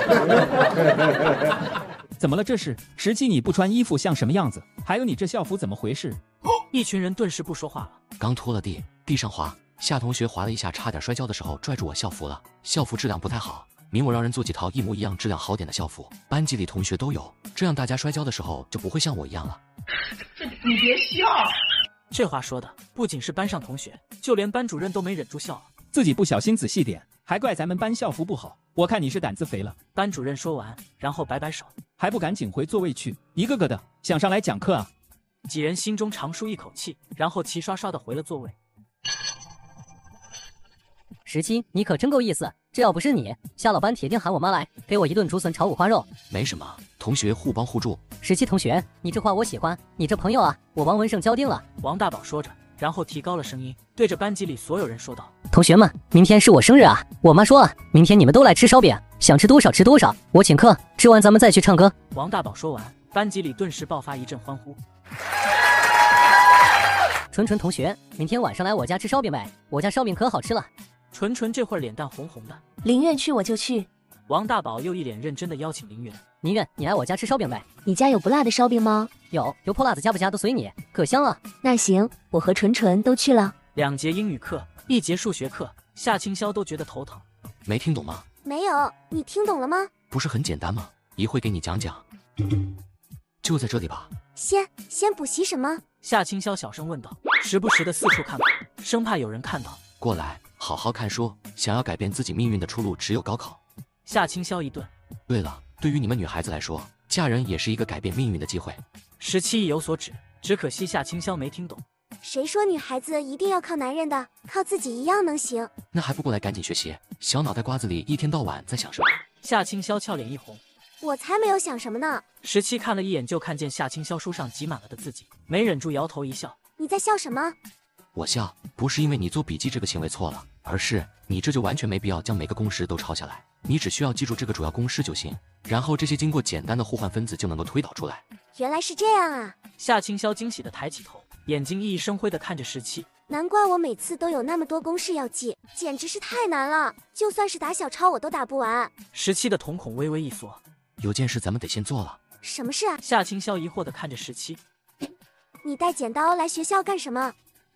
怎么了这是？17你不穿衣服像什么样子？还有你这校服怎么回事？ 一群人顿时不说话了。 刚拖了地上滑，夏同学滑了一下，差点摔跤的时候拽住我校服了。校服质量不太好，明我让人做几套一模一样质量好点的校服，班级里同学都有，这样大家摔跤的时候就不会像我一样了。 你别笑。 这话说的不仅是班上同学，就连班主任都没忍住笑了。 自己不小心仔细点，还怪咱们班校服不好，我看你是胆子肥了。 班主任说完，然后摆摆手， 还不赶紧回座位去，一个个的想上来讲课啊！ 几人心中长舒一口气，然后齐刷刷的回了座位。 17，你可真够意思，这要不是你，夏老班铁定喊我妈来给我一顿竹笋炒五花肉。 没什么，同学互帮互助。 17同学，你这话我喜欢，你这朋友啊，我王文胜交定了。 王大宝说着，然后提高了声音，对着班级里所有人说道： 同学们，明天是我生日啊！我妈说啊，明天你们都来吃烧饼，想吃多少吃多少，我请客，吃完咱们再去唱歌。 王大宝说完，班级里顿时爆发一阵欢呼。 纯纯同学，明天晚上来我家吃烧饼呗，我家烧饼可好吃了。 纯纯这会儿脸蛋红红的， 林月去我就去。 王大宝又一脸认真的邀请林月， 宁愿你来我家吃烧饼呗。 你家有不辣的烧饼吗？ 有，油泼辣子加不加都随你，可香了。 那行，我和纯纯都去了。 2节英语课，1节数学课，夏清霄都觉得头疼。 没听懂吗？ 没有，你听懂了吗？ 不是很简单吗？一会给你讲讲。就在这里吧。 先补习什么？ 夏清霄小声问道，时不时的四处看看，生怕有人看到。 过来，好好看书。想要改变自己命运的出路只有高考。 夏清霄一顿。 对了，对于你们女孩子来说，嫁人也是一个改变命运的机会。 17意有所指，只可惜夏清霄没听懂。 谁说女孩子一定要靠男人的？靠自己一样能行。 那还不过来赶紧学习？小脑袋瓜子里一天到晚在想什么？ 夏清霄俏脸一红。 我才没有想什么呢。 17看了一眼就看见夏清霄书上挤满了的字迹，没忍住摇头一笑。 你在笑什么？ 我笑不是因为你做笔记这个行为错了，而是你这就完全没必要将每个公式都抄下来，你只需要记住这个主要公式就行，然后这些经过简单的互换分子就能够推导出来。 原来是这样啊！ 夏清霄惊喜地抬起头，眼睛熠熠生辉地看着17。 难怪我每次都有那么多公式要记，简直是太难了，就算是打小抄我都打不完。 17的瞳孔微微一缩。 有件事咱们得先做了。 什么事啊？ 夏清霄疑惑地看着17。 你带剪刀来学校干什么？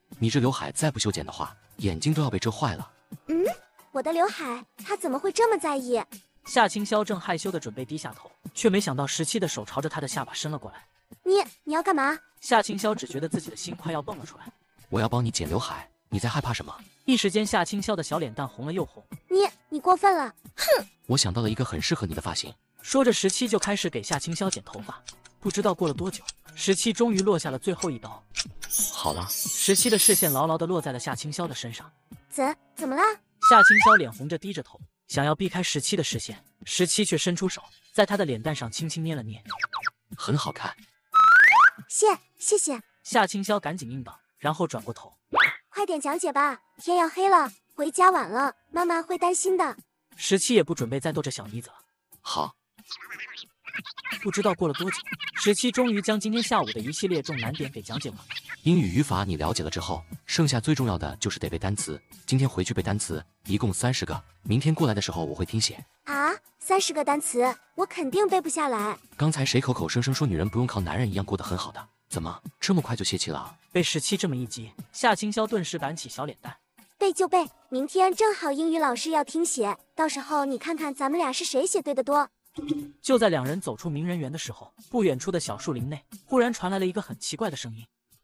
你这刘海再不修剪的话，眼睛都要被遮坏了。 我的刘海，他怎么会这么在意？ 夏清霄正害羞的准备低下头，却没想到17的手朝着他的下巴伸了过来。 你要干嘛？ 夏清霄只觉得自己的心快要蹦了出来。 我要帮你剪刘海，你在害怕什么？ 一时间，夏清霄的小脸蛋红了又红。 你过分了！哼！ 我想到了一个很适合你的发型。 说着，17就开始给夏清霄剪头发。不知道过了多久，17终于落下了最后一刀。 好了 ，17的视线牢牢地落在了夏清霄的身上。 怎么啦？ 夏清霄脸红着低着头，想要避开17的视线，17却伸出手，在他的脸蛋上轻轻捏了捏。 很好看。 谢谢。 夏清霄赶紧应道，然后转过头。 快点讲解吧，天要黑了，回家晚了，妈妈会担心的。 17也不准备再逗这小妮子了。 好。 不知道过了多久，17终于将今天下午的一系列重难点给讲解完了。 英语语法你了解了之后，剩下最重要的就是得背单词。今天回去背单词，一共30个。明天过来的时候我会听写。 啊，30个单词，我肯定背不下来。 刚才谁口口声声说女人不用靠男人一样过得很好的？怎么这么快就泄气了？ 被17这么一激，夏清霄顿时板起小脸蛋。 背就背，明天正好英语老师要听写，到时候你看看咱们俩是谁写对的多。 就在两人走出名人园的时候，不远处的小树林内忽然传来了一个很奇怪的声音。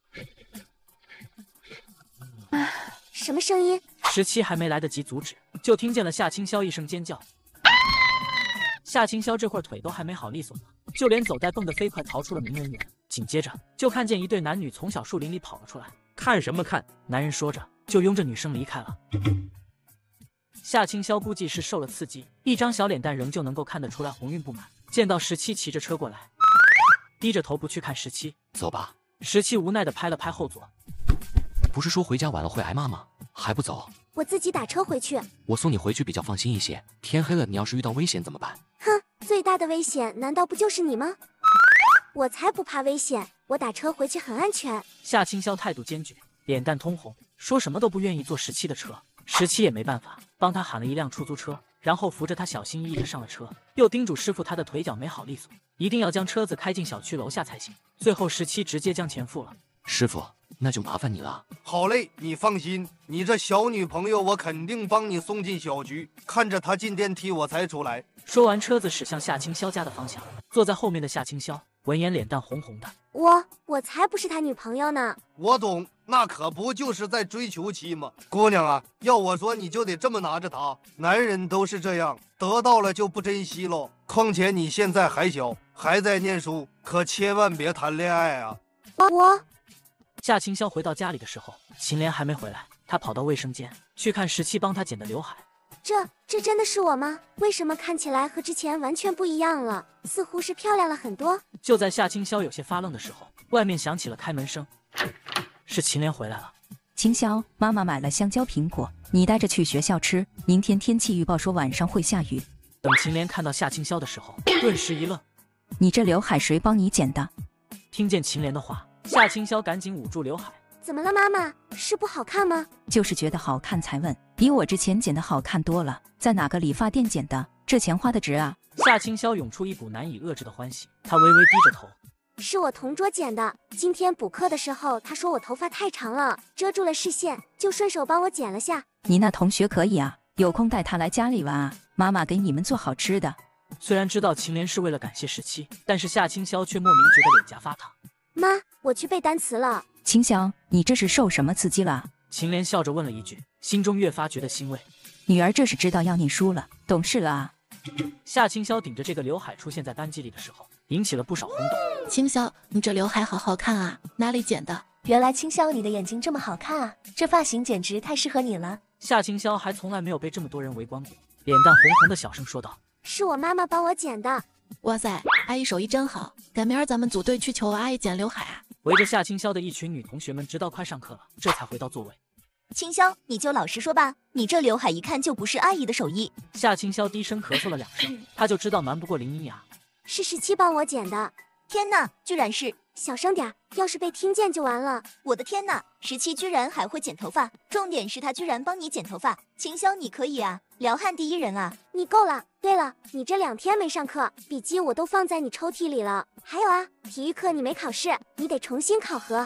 什么声音 ？17还没来得及阻止，就听见了夏清霄一声尖叫。夏清霄这会儿腿都还没好利索呢，就连走带蹦的飞快逃出了名人园。紧接着就看见一对男女从小树林里跑了出来。 看什么看？ 男人说着就拥着女生离开了。夏清霄估计是受了刺激，一张小脸蛋仍旧能够看得出来红晕不满。见到17骑着车过来，低着头不去看17。 走吧。 17无奈地拍了拍后座。 不是说回家晚了会挨骂吗？还不走？ 我自己打车回去。 我送你回去比较放心一些。天黑了，你要是遇到危险怎么办？ 哼，最大的危险难道不就是你吗？我才不怕危险，我打车回去很安全。 夏清霄态度坚决，脸蛋通红，说什么都不愿意坐17的车。17也没办法，帮他喊了一辆出租车，然后扶着他小心翼翼地上了车，又叮嘱师傅他的腿脚没好利索，一定要将车子开进小区楼下才行。最后17直接将钱付了。 师傅，那就麻烦你了。 好嘞，你放心，你这小女朋友我肯定帮你送进小区，看着她进电梯我才出来。 说完，车子驶向夏清霄家的方向。坐在后面的夏清霄闻言脸蛋红红的。 我才不是他女朋友呢。 我懂，那可不就是在追求期吗？姑娘啊，要我说你就得这么拿着她。男人都是这样，得到了就不珍惜喽。况且你现在还小，还在念书，可千万别谈恋爱啊。 夏清霄回到家里的时候，秦莲还没回来，他跑到卫生间去看17帮他剪的刘海。 这真的是我吗？为什么看起来和之前完全不一样了？似乎是漂亮了很多。 就在夏清霄有些发愣的时候，外面响起了开门声，是秦莲回来了。 清霄，妈妈买了香蕉苹果，你带着去学校吃。明天天气预报说晚上会下雨。 等秦莲看到夏清霄的时候，顿时一愣。 你这刘海谁帮你剪的？ 听见秦莲的话，夏清霄赶紧捂住刘海。 怎么了，妈妈？是不好看吗？ 就是觉得好看才问，比我之前剪的好看多了。在哪个理发店剪的？这钱花的值啊！ 夏清霄涌出一股难以遏制的欢喜，他微微低着头。 是我同桌剪的，今天补课的时候，他说我头发太长了，遮住了视线，就顺手帮我剪了下。 你那同学可以啊，有空带他来家里玩啊，妈妈给你们做好吃的。 虽然知道秦莲是为了感谢17，但是夏清霄却莫名觉得脸颊发烫。 妈，我去背单词了。 清霄，你这是受什么刺激了？ 秦莲笑着问了一句，心中越发觉得欣慰。 女儿这是知道要念书了，懂事了啊。 夏清霄顶着这个刘海出现在班级里的时候，引起了不少轰动。 清霄，你这刘海好好看啊，哪里剪的？ 原来清霄你的眼睛这么好看啊，这发型简直太适合你了。 夏清霄还从来没有被这么多人围观过，脸蛋红红的小声说道： 是我妈妈帮我剪的。 哇塞，阿姨手艺真好，改明儿咱们组队去求阿姨剪刘海啊。 围着夏清霄的一群女同学们直到快上课了，这才回到座位。 清霄，你就老实说吧，你这刘海一看就不是阿姨的手艺。 夏清霄低声咳嗽了2声，他就知道瞒不过林依雅。 是17帮我剪的。 天哪，居然是！ 小声点，要是被听见就完了。 我的天哪，17居然还会剪头发，重点是他居然帮你剪头发。清霄你可以啊，辽汉第一人啊！ 你够了。对了，你这2天没上课，笔记我都放在你抽屉里了。还有啊，体育课你没考试，你得重新考核。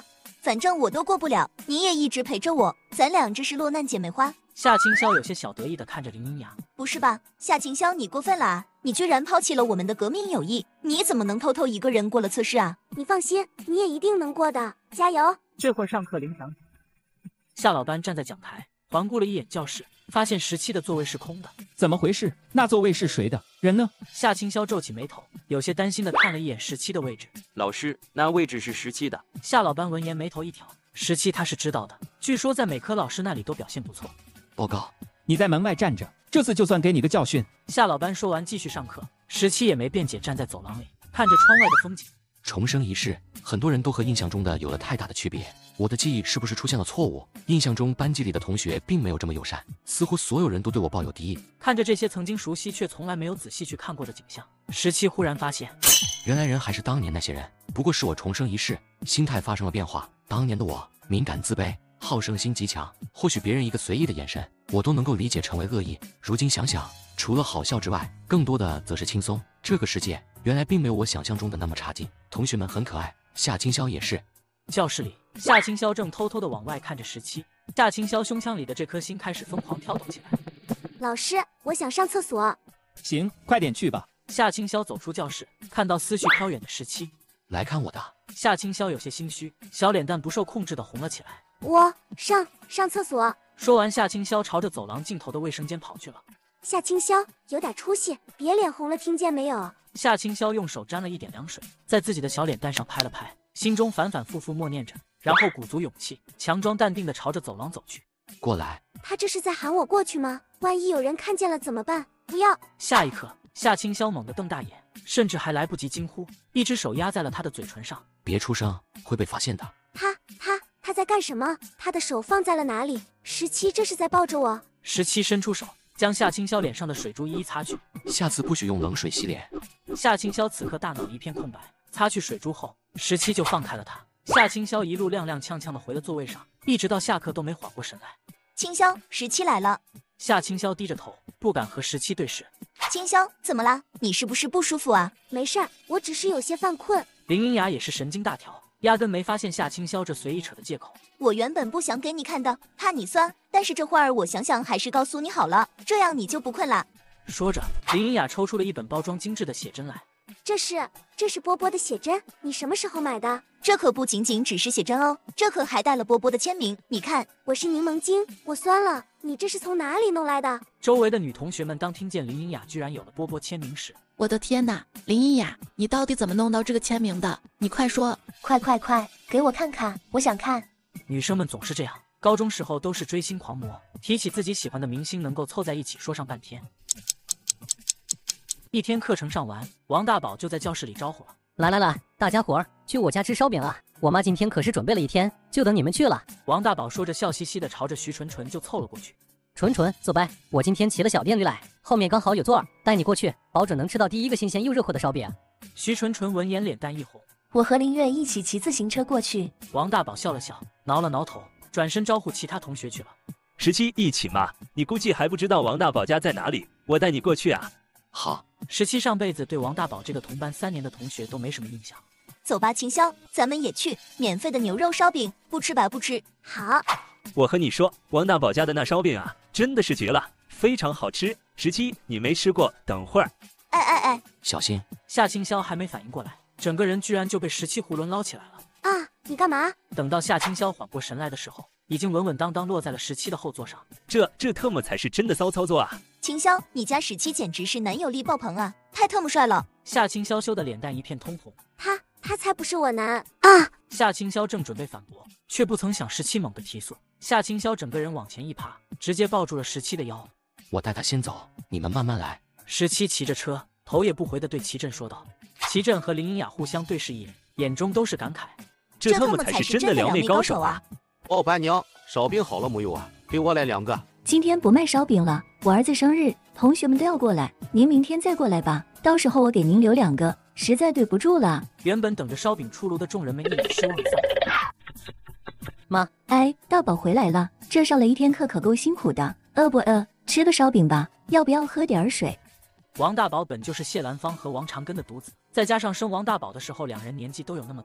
反正我都过不了，你也一直陪着我，咱俩这是落难姐妹花。 夏清霄有些小得意地看着林英雅， 不是吧，夏清霄，你过分了啊！你居然抛弃了我们的革命友谊，你怎么能偷偷一个人过了测试啊？ 你放心，你也一定能过的，加油！ 这会儿上课铃响起，夏老班站在讲台，环顾了一眼教室，发现17的座位是空的。 怎么回事？那座位是谁的？人呢？ 夏清霄皱起眉头，有些担心地看了一眼17的位置。 老师，那位置是17的。 夏老班闻言眉头一挑，17他是知道的，据说在美科老师那里都表现不错。 报告， 你在门外站着，这次就算给你个教训。 夏老班说完继续上课，17也没辩解，站在走廊里看着窗外的风景。 重生一世，很多人都和印象中的有了太大的区别。我的记忆是不是出现了错误？印象中班级里的同学并没有这么友善，似乎所有人都对我抱有敌意。 看着这些曾经熟悉却从来没有仔细去看过的景象，17忽然发现， 原来人还是当年那些人，不过是我重生一世，心态发生了变化。当年的我敏感自卑，好胜心极强，或许别人一个随意的眼神，我都能够理解成为恶意。如今想想，除了好笑之外，更多的则是轻松。这个世界原来并没有我想象中的那么差劲，同学们很可爱，夏清霄也是。 教室里，夏清霄正偷偷地往外看着17，夏清霄胸腔里的这颗心开始疯狂跳动起来。 老师，我想上厕所。 行，快点去吧。 夏清霄走出教室，看到思绪飘远的17， 来看我的。 夏清霄有些心虚，小脸蛋不受控制地红了起来。 我上厕所。 说完，夏清霄朝着走廊尽头的卫生间跑去了。 夏清霄，有点出息，别脸红了，听见没有？ 夏清霄用手沾了一点凉水，在自己的小脸蛋上拍了拍，心中反反复复默念着，然后鼓足勇气，强装淡定地朝着走廊走去。 过来。 他这是在喊我过去吗？万一有人看见了怎么办？不要！ 下一刻，夏清霄猛地瞪大眼，甚至还来不及惊呼，一只手压在了他的嘴唇上。 别出声，会被发现的。 他在干什么？他的手放在了哪里？17这是在抱着我。 17伸出手，将夏清霄脸上的水珠一一擦去。 下次不许用冷水洗脸。 夏清霄此刻大脑一片空白，擦去水珠后，17就放开了他。夏清霄一路踉踉跄跄的回了座位上，一直到下课都没缓过神来。 清霄，17来了。 夏清霄低着头，不敢和17对视。 清霄，怎么啦？你是不是不舒服啊？ 没事儿，我只是有些犯困。 林英雅也是神经大条，压根没发现夏清霄这随意扯的借口。 我原本不想给你看的，怕你酸，但是这会儿我想想还是告诉你好了，这样你就不困了。 说着，林英雅抽出了一本包装精致的写真来。 这是波波的写真，你什么时候买的？ 这可不仅仅只是写真哦，这可还带了波波的签名。你看， 我是柠檬精，我酸了。你这是从哪里弄来的？ 周围的女同学们当听见林英雅居然有了波波签名时， 我的天哪，林英雅，你到底怎么弄到这个签名的？你快说！ 快，给我看看，我想看。 女生们总是这样，高中时候都是追星狂魔，提起自己喜欢的明星能够凑在一起说上半天。一天课程上完，王大宝就在教室里招呼了： 来，大家伙儿去我家吃烧饼啊！我妈今天可是准备了一天，就等你们去了。 王大宝说着，笑嘻嘻的朝着徐纯纯就凑了过去。 纯纯，走呗，我今天骑了小电驴来，后面刚好有座儿，带你过去，保准能吃到第一个新鲜又热乎的烧饼。 徐纯纯闻言脸蛋一红， 我和林月一起骑自行车过去。 王大宝笑了笑，挠了挠头，转身招呼其他同学去了。 17一起嘛，你估计还不知道王大宝家在哪里，我带你过去啊。 好。 17上辈子对王大宝这个同班3年的同学都没什么印象。 走吧，清霄，咱们也去，免费的牛肉烧饼，不吃白不吃。 好。 我和你说，王大宝家的那烧饼啊，真的是绝了，非常好吃。17，你没吃过，等会儿。 哎， 小心！ 夏清霄还没反应过来，整个人居然就被17囫囵捞起来了。 啊，你干嘛？ 等到夏清霄缓过神来的时候，已经稳稳当当落在了17的后座上。 这特么才是真的骚操作啊！ 清霄，你家17简直是男友力爆棚啊，太特么帅了！ 夏清霄羞得脸蛋一片通红。 他才不是我男啊！ 夏清霄正准备反驳，却不曾想17猛地提速，夏清霄整个人往前一趴，直接抱住了17的腰。 我带他先走，你们慢慢来。 17骑着车，头也不回地对齐振说道。齐振和林英雅互相对视一眼，眼中都是感慨。 这特么才是真的撩妹高手啊！ 老板娘，烧饼好了没有啊？给我来2个。 今天不卖烧饼了，我儿子生日，同学们都要过来，您明天再过来吧，到时候我给您留2个，实在对不住了。 原本等着烧饼出炉的众人们一脸失望地散开。 妈，大宝回来了，这上了一天课可够辛苦的，饿不饿？吃个烧饼吧，要不要喝点水？ 王大宝本就是谢兰芳和王长根的独子，再加上生王大宝的时候2人年纪都有那么大，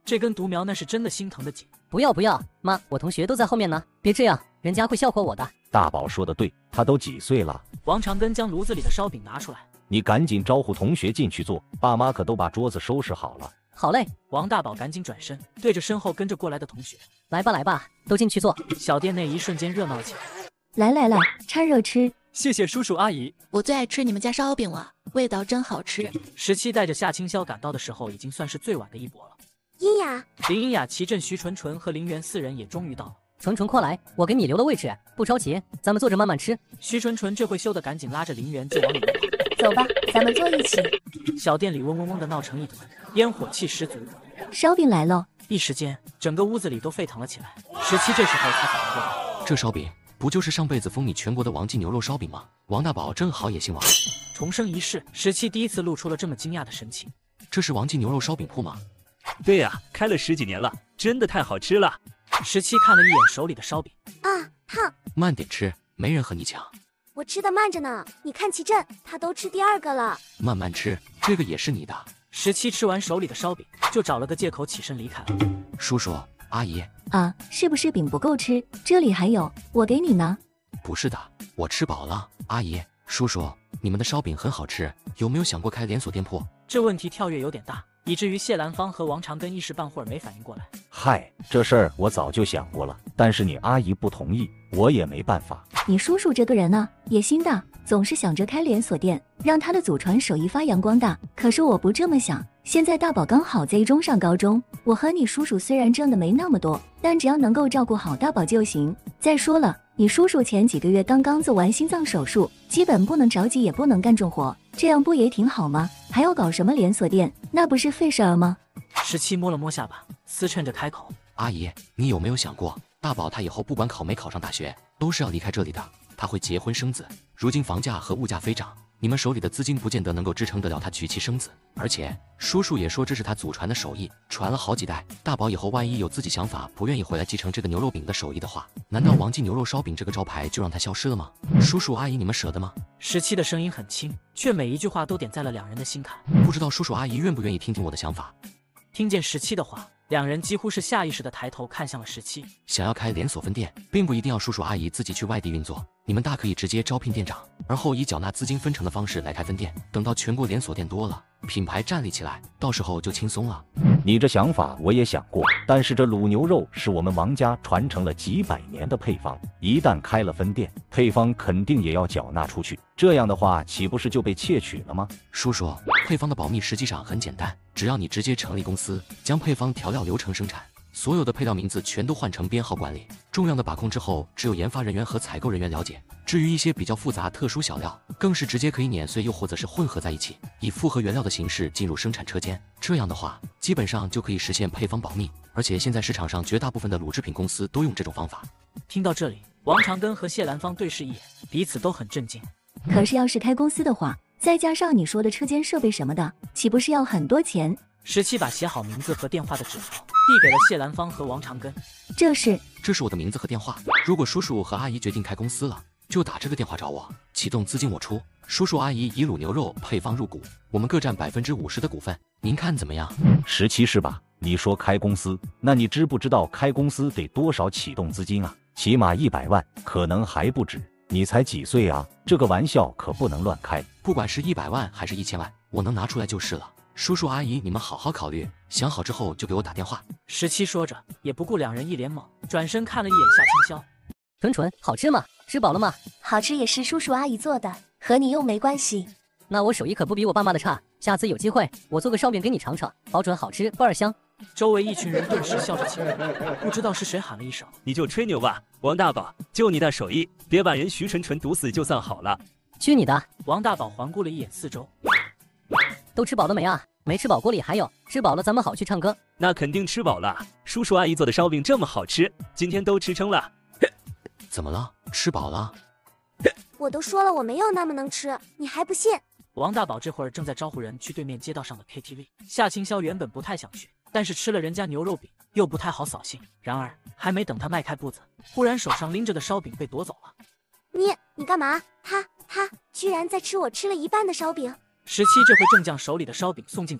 这根独苗那是真的心疼的紧。 不要不要，妈，我同学都在后面呢，别这样，人家会笑话我的。 大宝说的对，他都几岁了？ 王长根将炉子里的烧饼拿出来， 你赶紧招呼同学进去坐，爸妈可都把桌子收拾好了。 好嘞。 王大宝赶紧转身，对着身后跟着过来的同学， 来吧来吧，都进去坐。 小店内一瞬间热闹起来。 来来来，掺热吃。 谢谢叔叔阿姨， 我最爱吃你们家烧饼了，味道真好吃。 17带着夏清霄赶到的时候，已经算是最晚的一波了。 阴雅、 林英雅、齐振、徐纯纯和林元4人也终于到了。 纯纯快来，我给你留了位置，不着急，咱们坐着慢慢吃。 徐纯纯这会羞得赶紧拉着林元就往里面跑。 走吧，咱们坐一起。 小店里嗡嗡嗡的闹成一团，烟火气十足。 烧饼来喽！ 一时间，整个屋子里都沸腾了起来。17这时候才反应过来， 这烧饼不就是上辈子风靡全国的王记牛肉烧饼吗？王大宝正好也姓王。 重生一世，17第一次露出了这么惊讶的神情。 这是王记牛肉烧饼铺吗？ 对呀，开了10几年了，真的太好吃了。 17看了一眼手里的烧饼， 啊，烫！ 慢点吃，没人和你抢。 我吃的慢着呢，你看齐振，他都吃第2个了。 慢慢吃，这个也是你的。 17吃完手里的烧饼，就找了个借口起身离开了。 叔叔阿姨啊，是不是饼不够吃？这里还有，我给你呢。 不是的，我吃饱了。阿姨叔叔，你们的烧饼很好吃，有没有想过开连锁店铺？ 这问题跳跃有点大，以至于谢兰芳和王长根一时半会儿没反应过来。 嗨，这事儿我早就想过了，但是你阿姨不同意，我也没办法。 你叔叔这个人呢，野心大，总是想着开连锁店，让他的祖传手艺发扬光大。可是我不这么想，现在大宝刚好在一中上高中，我和你叔叔虽然挣的没那么多，但只要能够照顾好大宝就行。再说了，你叔叔前几个月刚刚做完心脏手术，基本不能着急，也不能干重活，这样不也挺好吗？还要搞什么连锁店，那不是费事儿吗 ？17摸了摸下巴，思忖着开口： 阿姨，你有没有想过，大宝他以后不管考没考上大学，都是要离开这里的，他会结婚生子。如今房价和物价飞涨，你们手里的资金不见得能够支撑得了他娶妻生子。而且叔叔也说这是他祖传的手艺，传了好几代。大宝以后万一有自己想法，不愿意回来继承这个牛肉饼的手艺的话，难道王记牛肉烧饼这个招牌就让他消失了吗？叔叔阿姨，你们舍得吗 ？17的声音很轻，却每一句话都点在了两人的心坎。 不知道叔叔阿姨愿不愿意听听我的想法？ 听见17的话，两人几乎是下意识地抬头看向了17。 想要开连锁分店，并不一定要叔叔阿姨自己去外地运作，你们大可以直接招聘店长，而后以缴纳资金分成的方式来开分店。等到全国连锁店多了，品牌站立起来，到时候就轻松了。 你这想法我也想过，但是这卤牛肉是我们王家传承了几百年的配方，一旦开了分店，配方肯定也要缴纳出去，这样的话岂不是就被窃取了吗？ 叔叔，配方的保密实际上很简单，只要你直接成立公司，将配方调料流程生产，所有的配料名字全都换成编号管理，重量的把控之后，只有研发人员和采购人员了解。至于一些比较复杂特殊小料，更是直接可以碾碎，又或者是混合在一起，以复合原料的形式进入生产车间。这样的话，基本上就可以实现配方保密。而且现在市场上绝大部分的乳制品公司都用这种方法。 听到这里，王长根和谢兰芳对视一眼，彼此都很震惊。 可是要是开公司的话，再加上你说的车间设备什么的，岂不是要很多钱 ？17把写好名字和电话的纸条递给了谢兰芳和王长根。 这是我的名字和电话，如果叔叔和阿姨决定开公司了，就打这个电话找我，启动资金我出，叔叔阿姨以卤牛肉配方入股，我们各占50%的股份，您看怎么样 ？17是吧？你说开公司，那你知不知道开公司得多少启动资金啊？起码100万，可能还不止。你才几岁啊？这个玩笑可不能乱开。 不管是100万还是1000万，我能拿出来就是了。叔叔阿姨，你们好好考虑，想好之后就给我打电话。 17说着，也不顾两人一脸懵，转身看了一眼夏清霄。 纯纯，好吃吗？吃饱了吗？ 好吃也是叔叔阿姨做的，和你又没关系。 那我手艺可不比我爸妈的差，下次有机会我做个烧饼给你尝尝，保准好吃，倍儿香。 周围一群人顿时笑着起来，不知道是谁喊了一声：“ 你就吹牛吧，王大宝，就你的手艺，别把人徐纯纯毒死就算好了。” 去你的！ 王大宝环顾了一眼四周， 都吃饱了没啊？没吃饱锅里还有，吃饱了咱们好去唱歌。 那肯定吃饱了，叔叔阿姨做的烧饼这么好吃，今天都吃撑了。 怎么了？吃饱了？ 我都说了我没有那么能吃，你还不信？ 王大宝这会儿正在招呼人去对面街道上的 KTV。夏清霄原本不太想去，但是吃了人家牛肉饼又不太好扫兴。然而还没等他迈开步子，忽然手上拎着的烧饼被夺走了。 你干嘛？他居然在吃我吃了一半的烧饼。 17这会正将手里的烧饼送进嘴里，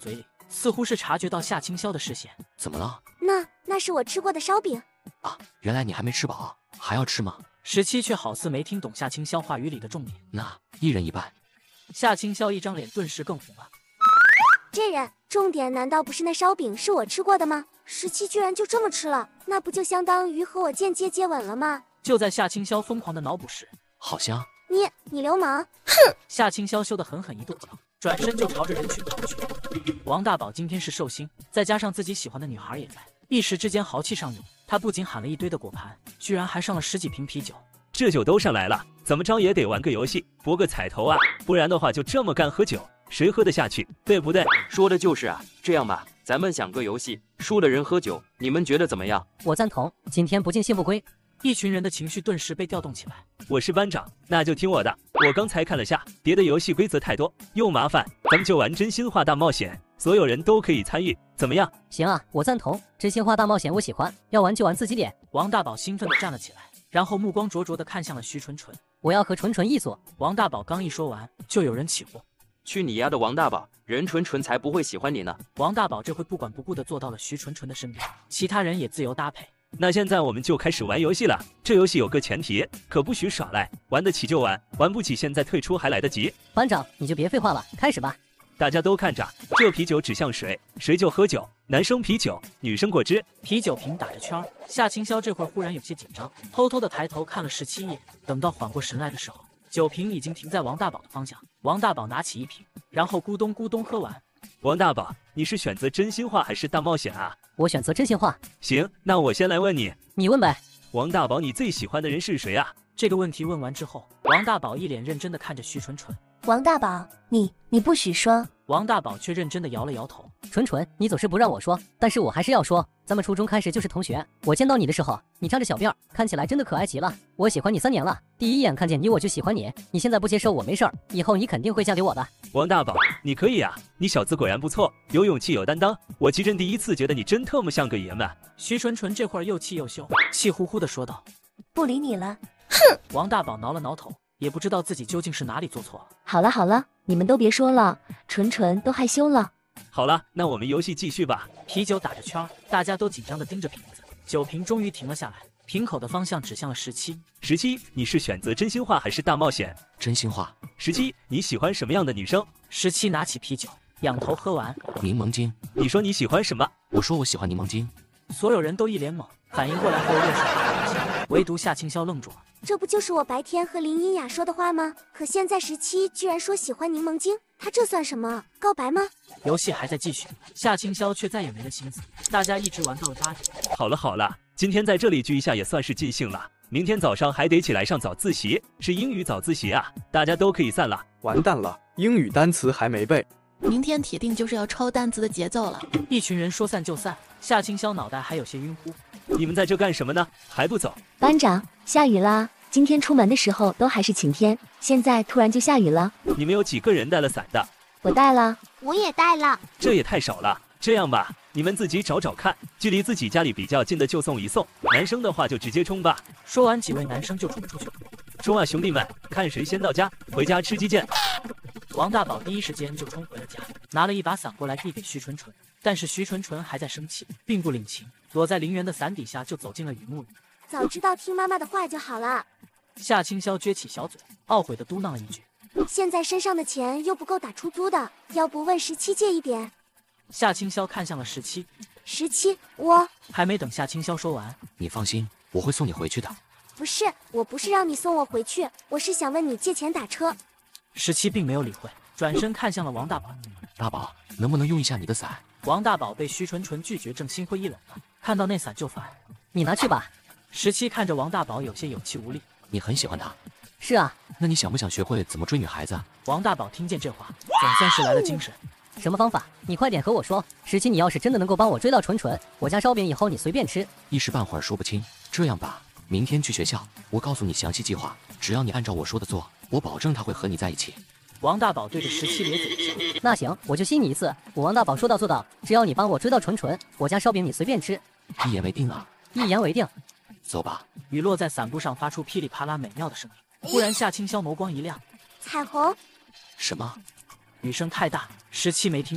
似乎是察觉到夏清霄的视线。 怎么了？ 那是我吃过的烧饼。 啊，原来你还没吃饱，还要吃吗 ？17却好似没听懂夏清霄话语里的重点。 那一人一半。 夏清霄一张脸顿时更红了。 这人，重点难道不是那烧饼是我吃过的吗？17居然就这么吃了，那不就相当于和我间接接吻了吗？ 就在夏清霄疯狂的脑补时， 好香！ 你流氓！ 哼！夏清霄羞得狠狠一跺脚，转身就朝着人群跑去。王大宝今天是寿星，再加上自己喜欢的女孩也在，一时之间豪气上涌。他不仅喊了一堆的果盘，居然还上了10几瓶啤酒。 这酒都上来了，怎么着也得玩个游戏，博个彩头啊！不然的话就这么干喝酒，谁喝得下去？对不对？ 说的就是啊！这样吧，咱们想个游戏，输的人喝酒，你们觉得怎么样？ 我赞同，今天不进心不归。 一群人的情绪顿时被调动起来。 我是班长，那就听我的。我刚才看了下，别的游戏规则太多又麻烦，咱们就玩真心话大冒险，所有人都可以参与，怎么样？ 行啊，我赞同。真心话大冒险我喜欢，要玩就玩自己点。 王大宝兴奋地站了起来，然后目光灼灼地看向了徐纯纯。 我要和纯纯一组。 王大宝刚一说完，就有人起哄。 去你丫的王大宝，人纯纯才不会喜欢你呢。 王大宝这回不管不顾地坐到了徐纯纯的身边，其他人也自由搭配。 那现在我们就开始玩游戏了。这游戏有个前提，可不许耍赖，玩得起就玩，玩不起现在退出还来得及。 班长，你就别废话了，开始吧。 大家都看着，这啤酒指向谁，谁就喝酒。男生啤酒，女生果汁。 啤酒瓶打着圈，夏清霄这会儿忽然有些紧张，偷偷地抬头看了17眼。等到缓过神来的时候，酒瓶已经停在王大宝的方向。王大宝拿起一瓶，然后咕咚咕咚喝完。 王大宝，你是选择真心话还是大冒险啊？ 我选择真心话。 行，那我先来问你。 你问呗。 王大宝，你最喜欢的人是谁啊？ 这个问题问完之后，王大宝一脸认真地看着徐纯纯。 王大宝，你不许说。 王大宝却认真地摇了摇头。 纯纯，你总是不让我说，但是我还是要说，咱们初中开始就是同学。我见到你的时候，你扎着小辫儿，看起来真的可爱极了。我喜欢你3年了，第一眼看见你我就喜欢你。你现在不接受我没事儿，以后你肯定会嫁给我的。 王大宝，你可以啊，你小子果然不错，有勇气有担当。我其真第一次觉得你真特么像个爷们。 徐纯纯这会儿又气又羞，气呼呼地说道：“ 不理你了。” 哼！王大宝挠了挠头，也不知道自己究竟是哪里做错了。 好了，你们都别说了，纯纯都害羞了。 好了，那我们游戏继续吧。 啤酒打着圈，大家都紧张地盯着瓶子。酒瓶终于停了下来，瓶口的方向指向了17。 17，你是选择真心话还是大冒险？ 真心话。 17，你喜欢什么样的女生 ？17拿起啤酒，仰头喝完。 柠檬精。 你说你喜欢什么？ 我说我喜欢柠檬精。 所有人都一脸懵，反应过来后握手打招呼，唯独夏清霄愣住了。 这不就是我白天和林音雅说的话吗？可现在17居然说喜欢柠檬精，他这算什么？告白吗？ 游戏还在继续，夏清霄却再也没了心思。大家一直玩到了8点。 好了，今天在这里聚一下也算是尽兴了。明天早上还得起来上早自习，是英语早自习啊，大家都可以散了。 完蛋了，英语单词还没背。 明天铁定就是要抄单词的节奏了。 一群人说散就散，夏清霄脑袋还有些晕乎。 你们在这干什么呢？还不走？ 班长，下雨啦！今天出门的时候都还是晴天，现在突然就下雨了。 你们有几个人带了伞的？ 我带了。 我也带了。 这也太少了。这样吧，你们自己找找看，距离自己家里比较近的就送一送，男生的话就直接冲吧。 说完，几位男生就冲出去了。 冲啊，兄弟们，看谁先到家，回家吃鸡剑。 王大宝第一时间就冲回了家，拿了一把伞过来递给徐纯纯，但是徐纯纯还在生气，并不领情，躲在林园的伞底下就走进了雨幕里。 早知道听妈妈的话就好了。 夏清霄撅起小嘴，懊悔地嘟囔了一句：“ 现在身上的钱又不够打出租的，要不问17借一点。” 夏清霄看向了17， 我还没等夏清霄说完， 你放心，我会送你回去的。 不是，我不是让你送我回去，我是想问你借钱打车。 17并没有理会，转身看向了王大宝。 大宝，能不能用一下你的伞？ 王大宝被徐纯纯拒绝，正心灰意冷呢，看到那伞就烦。 你拿去吧。 17看着王大宝有些有气无力。 你很喜欢他？ 是啊。 那你想不想学会怎么追女孩子？ 王大宝听见这话，总算是来了精神。 什么方法？你快点和我说。17，你要是真的能够帮我追到纯纯，我家烧饼以后你随便吃。 一时半会儿说不清。这样吧，明天去学校，我告诉你详细计划，只要你按照我说的做，我保证他会和你在一起。 王大宝对着17咧嘴一笑。 那行，我就信你一次。我王大宝说到做到，只要你帮我追到纯纯，我家烧饼你随便吃。 一言为定啊。 一言为定。 走吧。 雨落在伞布上发出噼里啪啦美妙的声音。忽然夏清霄眸光一亮， 彩虹。 什么？ 雨声太大，17没听清。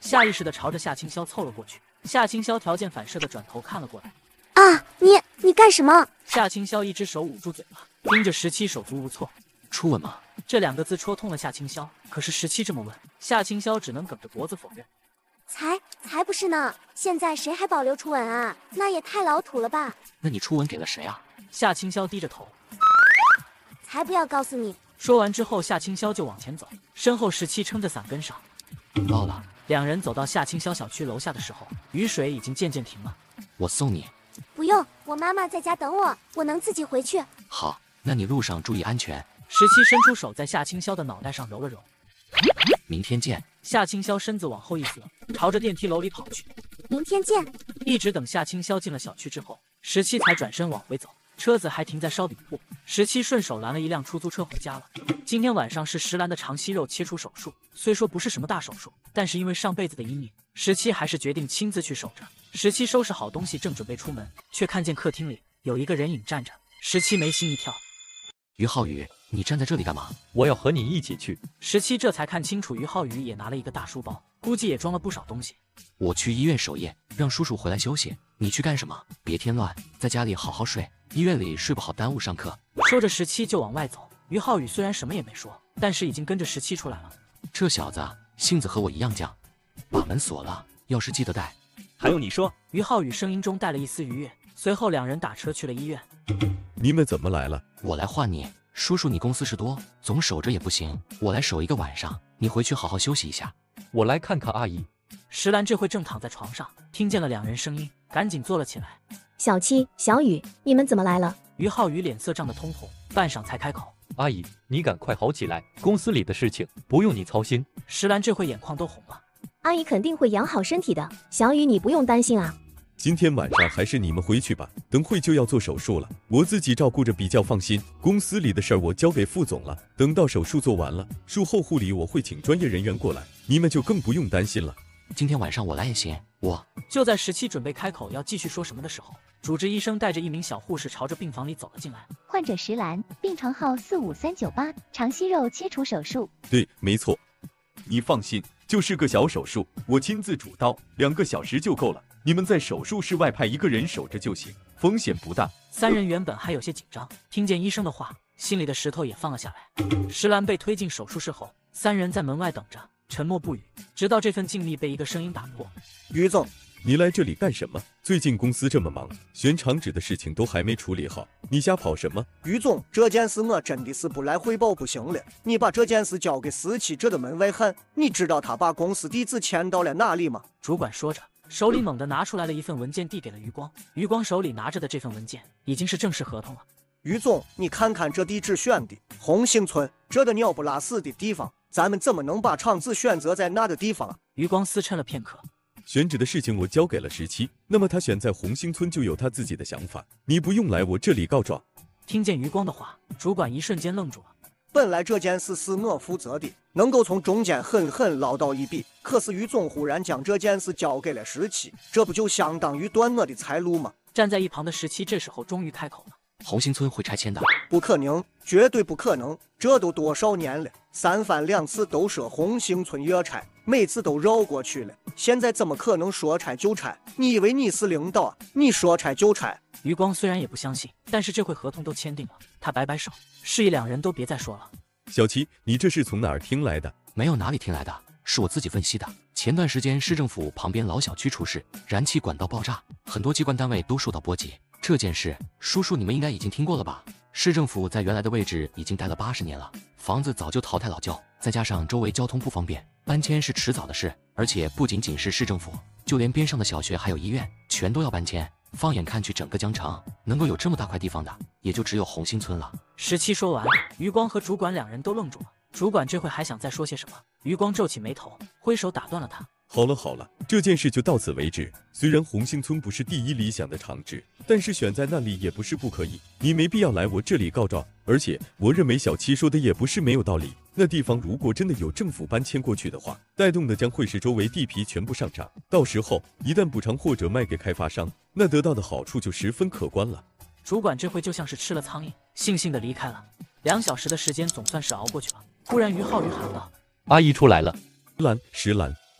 下意识地朝着夏清霄凑了过去。夏清霄条件反射地转头看了过来。 啊，你干什么？ 夏清霄一只手捂住嘴巴，盯着17手足无措。 初吻吗？ 这2个字戳痛了夏清霄，可是17这么问，夏清霄只能梗着脖子否认。 才不是呢！现在谁还保留初吻啊？那也太老土了吧！ 那你初吻给了谁啊？ 夏清霄低着头。 才不要告诉你！ 说完之后，夏清霄就往前走，身后17撑着伞跟上。 到了。 2人走到夏清霄小区楼下的时候，雨水已经渐渐停了。 我送你。 不用，我妈妈在家等我，我能自己回去。 好，那你路上注意安全。 17伸出手在夏清霄的脑袋上揉了揉。 明天见。 夏清霄身子往后一折，朝着电梯楼里跑去。 明天见。 一直等夏清霄进了小区之后，17才转身往回走，车子还停在烧饼铺。17顺手拦了一辆出租车回家了。今天晚上是石兰的肠息肉切除手术，虽说不是什么大手术，但是因为上辈子的阴影，17还是决定亲自去守着。17收拾好东西，正准备出门，却看见客厅里有一个人影站着。17眉心一跳。 于浩宇，你站在这里干嘛？ 我要和你一起去。 17这才看清楚，于浩宇也拿了一个大书包，估计也装了不少东西。 我去医院守夜，让叔叔回来休息。你去干什么？别添乱，在家里好好睡，医院里睡不好耽误上课。 说着17就往外走。于浩宇虽然什么也没说，但是已经跟着17出来了。 这小子性子和我一样犟，把门锁了，钥匙记得带。 还用你说？ 于浩宇声音中带了一丝愉悦。随后2人打车去了医院。 你们怎么来了？ 我来换你。叔叔，你公司事多，总守着也不行，我来守一个晚上，你回去好好休息一下。 我来看看阿姨。 石兰这会正躺在床上，听见了2人声音，赶紧坐了起来。 小七、小雨，你们怎么来了？ 于浩宇脸色涨得通红，半晌才开口。 阿姨，你赶快好起来，公司里的事情不用你操心。 石兰这会眼眶都红了。 阿姨肯定会养好身体的，小雨你不用担心啊。 今天晚上还是你们回去吧，等会就要做手术了，我自己照顾着比较放心。公司里的事儿我交给副总了，等到手术做完了，术后护理我会请专业人员过来，你们就更不用担心了。 今天晚上我来也行。 就在17准备开口要继续说什么的时候，主治医生带着一名小护士朝着病房里走了进来。 患者石兰，病床号45398，肠息肉切除手术。 对，没错。你放心，就是个小手术，我亲自主刀，2个小时就够了。你们在手术室外派1个人守着就行，风险不大。 3人原本还有些紧张，听见医生的话，心里的石头也放了下来。石兰被推进手术室后，3人在门外等着，沉默不语，直到这份静谧被一个声音打破。 于总，你来这里干什么？最近公司这么忙，选厂址的事情都还没处理好，你瞎跑什么？ 于总，这件事我真的是不来汇报不行了。你把这件事交给17这的门外汉，你知道他把公司地址迁到了哪里吗？ 主管说着，手里猛地拿出来了一份文件，递给了余光。余光手里拿着的这份文件已经是正式合同了。 于总，你看看这地址选的红星村，这的鸟不拉屎的地方，咱们怎么能把厂子选择在那的地方啊？ 余光思忖了片刻， 选址的事情我交给了17，那么他选在红星村就有他自己的想法，你不用来我这里告状。 听见余光的话，主管一瞬间愣住了。 本来这件事是我负责的，能够从中间狠狠捞到一笔，可是于总忽然将这件事交给了17，这不就相当于断我的财路吗？ 站在一旁的17这时候终于开口了： 红星村会拆迁的？ 不可能，绝对不可能，这都多少年了，3番2次都说红星村要拆，每次都绕过去了，现在怎么可能说拆就拆？你以为你是领导啊？你说拆就拆？ 余光虽然也不相信，但是这回合同都签订了，他摆摆手，示意2人都别再说了。 小齐，你这是从哪儿听来的？ 没有哪里听来的，是我自己分析的。前段时间市政府旁边老小区出事，燃气管道爆炸，很多机关单位都受到波及。这件事，叔叔你们应该已经听过了吧？市政府在原来的位置已经待了80年了，房子早就淘汰老旧，再加上周围交通不方便，搬迁是迟早的事。而且不仅仅是市政府，就连边上的小学还有医院，全都要搬迁。放眼看去，整个江城能够有这么大块地方的，也就只有红星村了。 17说完，余光和主管2人都愣住了。主管这会还想再说些什么，余光皱起眉头，挥手打断了他。 好了好了，这件事就到此为止。虽然红星村不是第一理想的厂址，但是选在那里也不是不可以。你没必要来我这里告状，而且我认为小七说的也不是没有道理。那地方如果真的有政府搬迁过去的话，带动的将会是周围地皮全部上涨，到时候一旦补偿或者卖给开发商，那得到的好处就十分可观了。 主管这回就像是吃了苍蝇，悻悻地离开了。2小时的时间总算是熬过去了。忽然于浩宇喊道： 阿姨出来了。 石兰，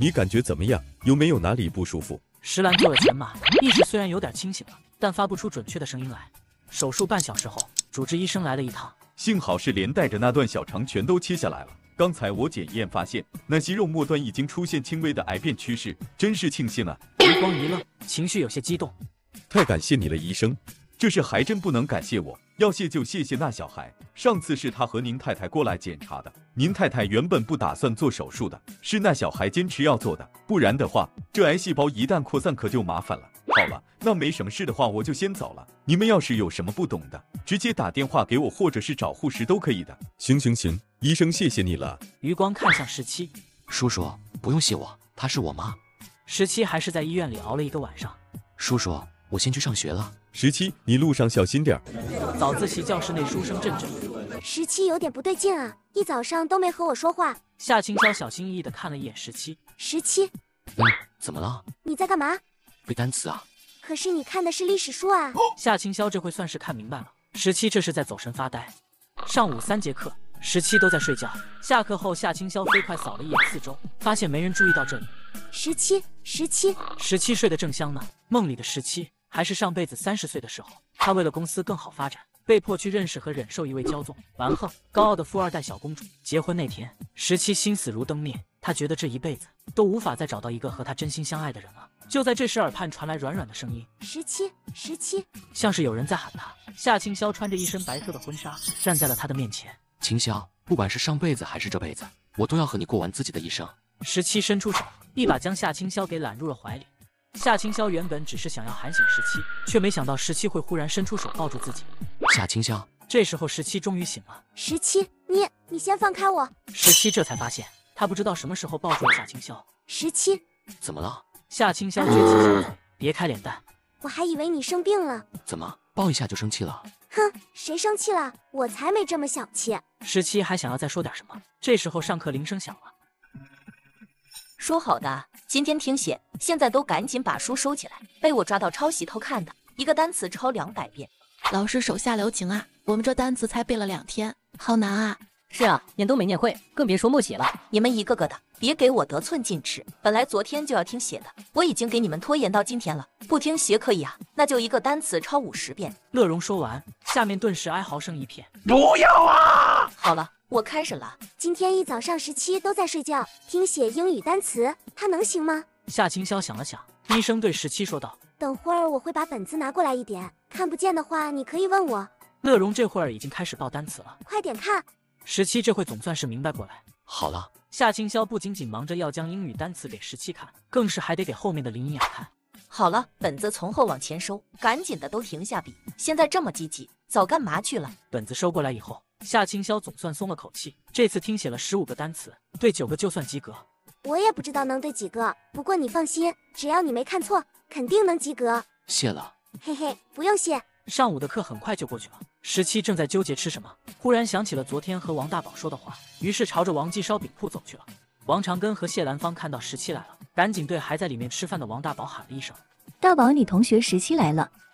你感觉怎么样？有没有哪里不舒服？ 石兰做了前码，意识虽然有点清醒了，但发不出准确的声音来。手术半小时后，主治医生来了一趟， 幸好是连带着那段小肠全都切下来了。刚才我检验发现，那息肉末端已经出现轻微的癌变趋势，真是庆幸啊！ 余光一愣，情绪有些激动。 太感谢你了，医生。 这事还真不能感谢我，要谢就谢谢那小孩。上次是他和您太太过来检查的，您太太原本不打算做手术的，是那小孩坚持要做的，不然的话，这癌细胞一旦扩散可就麻烦了。好了，那没什么事的话，我就先走了。你们要是有什么不懂的，直接打电话给我，或者是找护士都可以的。 行，医生谢谢你了。 余光看向17， 叔叔不用谢我，她是我妈。 17还是在医院里熬了一个晚上。 叔叔，我先去上学了。 17，你路上小心点。 早自习教室内书声阵阵。 17有点不对劲啊，一早上都没和我说话。 夏青霄小心翼翼地看了一眼17。 怎么了？ 你在干嘛？ 背单词啊。 可是你看的是历史书啊。 夏青霄这回算是看明白了，17这是在走神发呆。上午3节课，17都在睡觉。下课后，夏青霄飞快扫了一眼四周，发现没人注意到这里。17睡得正香呢，梦里的17还是上辈子30岁的时候，他为了公司更好发展，被迫去认识和忍受一位骄纵蛮横高傲的富二代小公主。结婚那天，17心死如灯灭，他觉得这一辈子都无法再找到一个和他真心相爱的人了。就在这时，耳畔传来软软的声音：17，像是有人在喊他。夏青霄穿着一身白色的婚纱，站在了他的面前。 青霄，不管是上辈子还是这辈子，我都要和你过完自己的一生。 17伸出手，一把将夏青霄给揽入了怀里。夏青霄原本只是想要喊醒17，却没想到17会忽然伸出手抱住自己。 夏青霄， 这时候17终于醒了。 17，你先放开我。 17这才发现，他不知道什么时候抱住了夏青霄。 17， 怎么了？ 夏青霄撅起小嘴，别开脸蛋。 我还以为你生病了。 怎么抱一下就生气了？ 哼，谁生气了？我才没这么小气。 17还想要再说点什么，这时候上课铃声响了。 说好的今天听写，现在都赶紧把书收起来，被我抓到抄袭偷看的，一个单词抄200遍。 老师手下留情啊，我们这单词才背了2天，好难啊。 是啊，念都没念会，更别说默写了。 你们一个个的，别给我得寸进尺。本来昨天就要听写的，我已经给你们拖延到今天了。不听写可以啊，那就一个单词抄50遍。 乐荣说完，下面顿时哀嚎声一片。 不要啊！ 好了，我开始了。 今天一早上17都在睡觉，听写英语单词，他能行吗？ 夏青霄想了想，低声对17说道： 等会儿我会把本子拿过来一点，看不见的话你可以问我。 乐荣这会儿已经开始报单词了， 快点看。 17这会总算是明白过来。 好了， 夏青霄不仅仅忙着要将英语单词给17看，更是还得给后面的林依雅看。 好了，本子从后往前收，赶紧的都停下笔。现在这么积极，早干嘛去了？ 本子收过来以后，夏青霄总算松了口气。这次听写了15个单词，对9个就算及格。 我也不知道能对几个，不过你放心，只要你没看错，肯定能及格。 谢了。 嘿嘿，不用谢。 上午的课很快就过去了，17正在纠结吃什么，忽然想起了昨天和王大宝说的话，于是朝着王记烧饼铺走去了。王长根和谢兰芳看到17来了，赶紧对还在里面吃饭的王大宝喊了一声： 大宝，你同学17来了。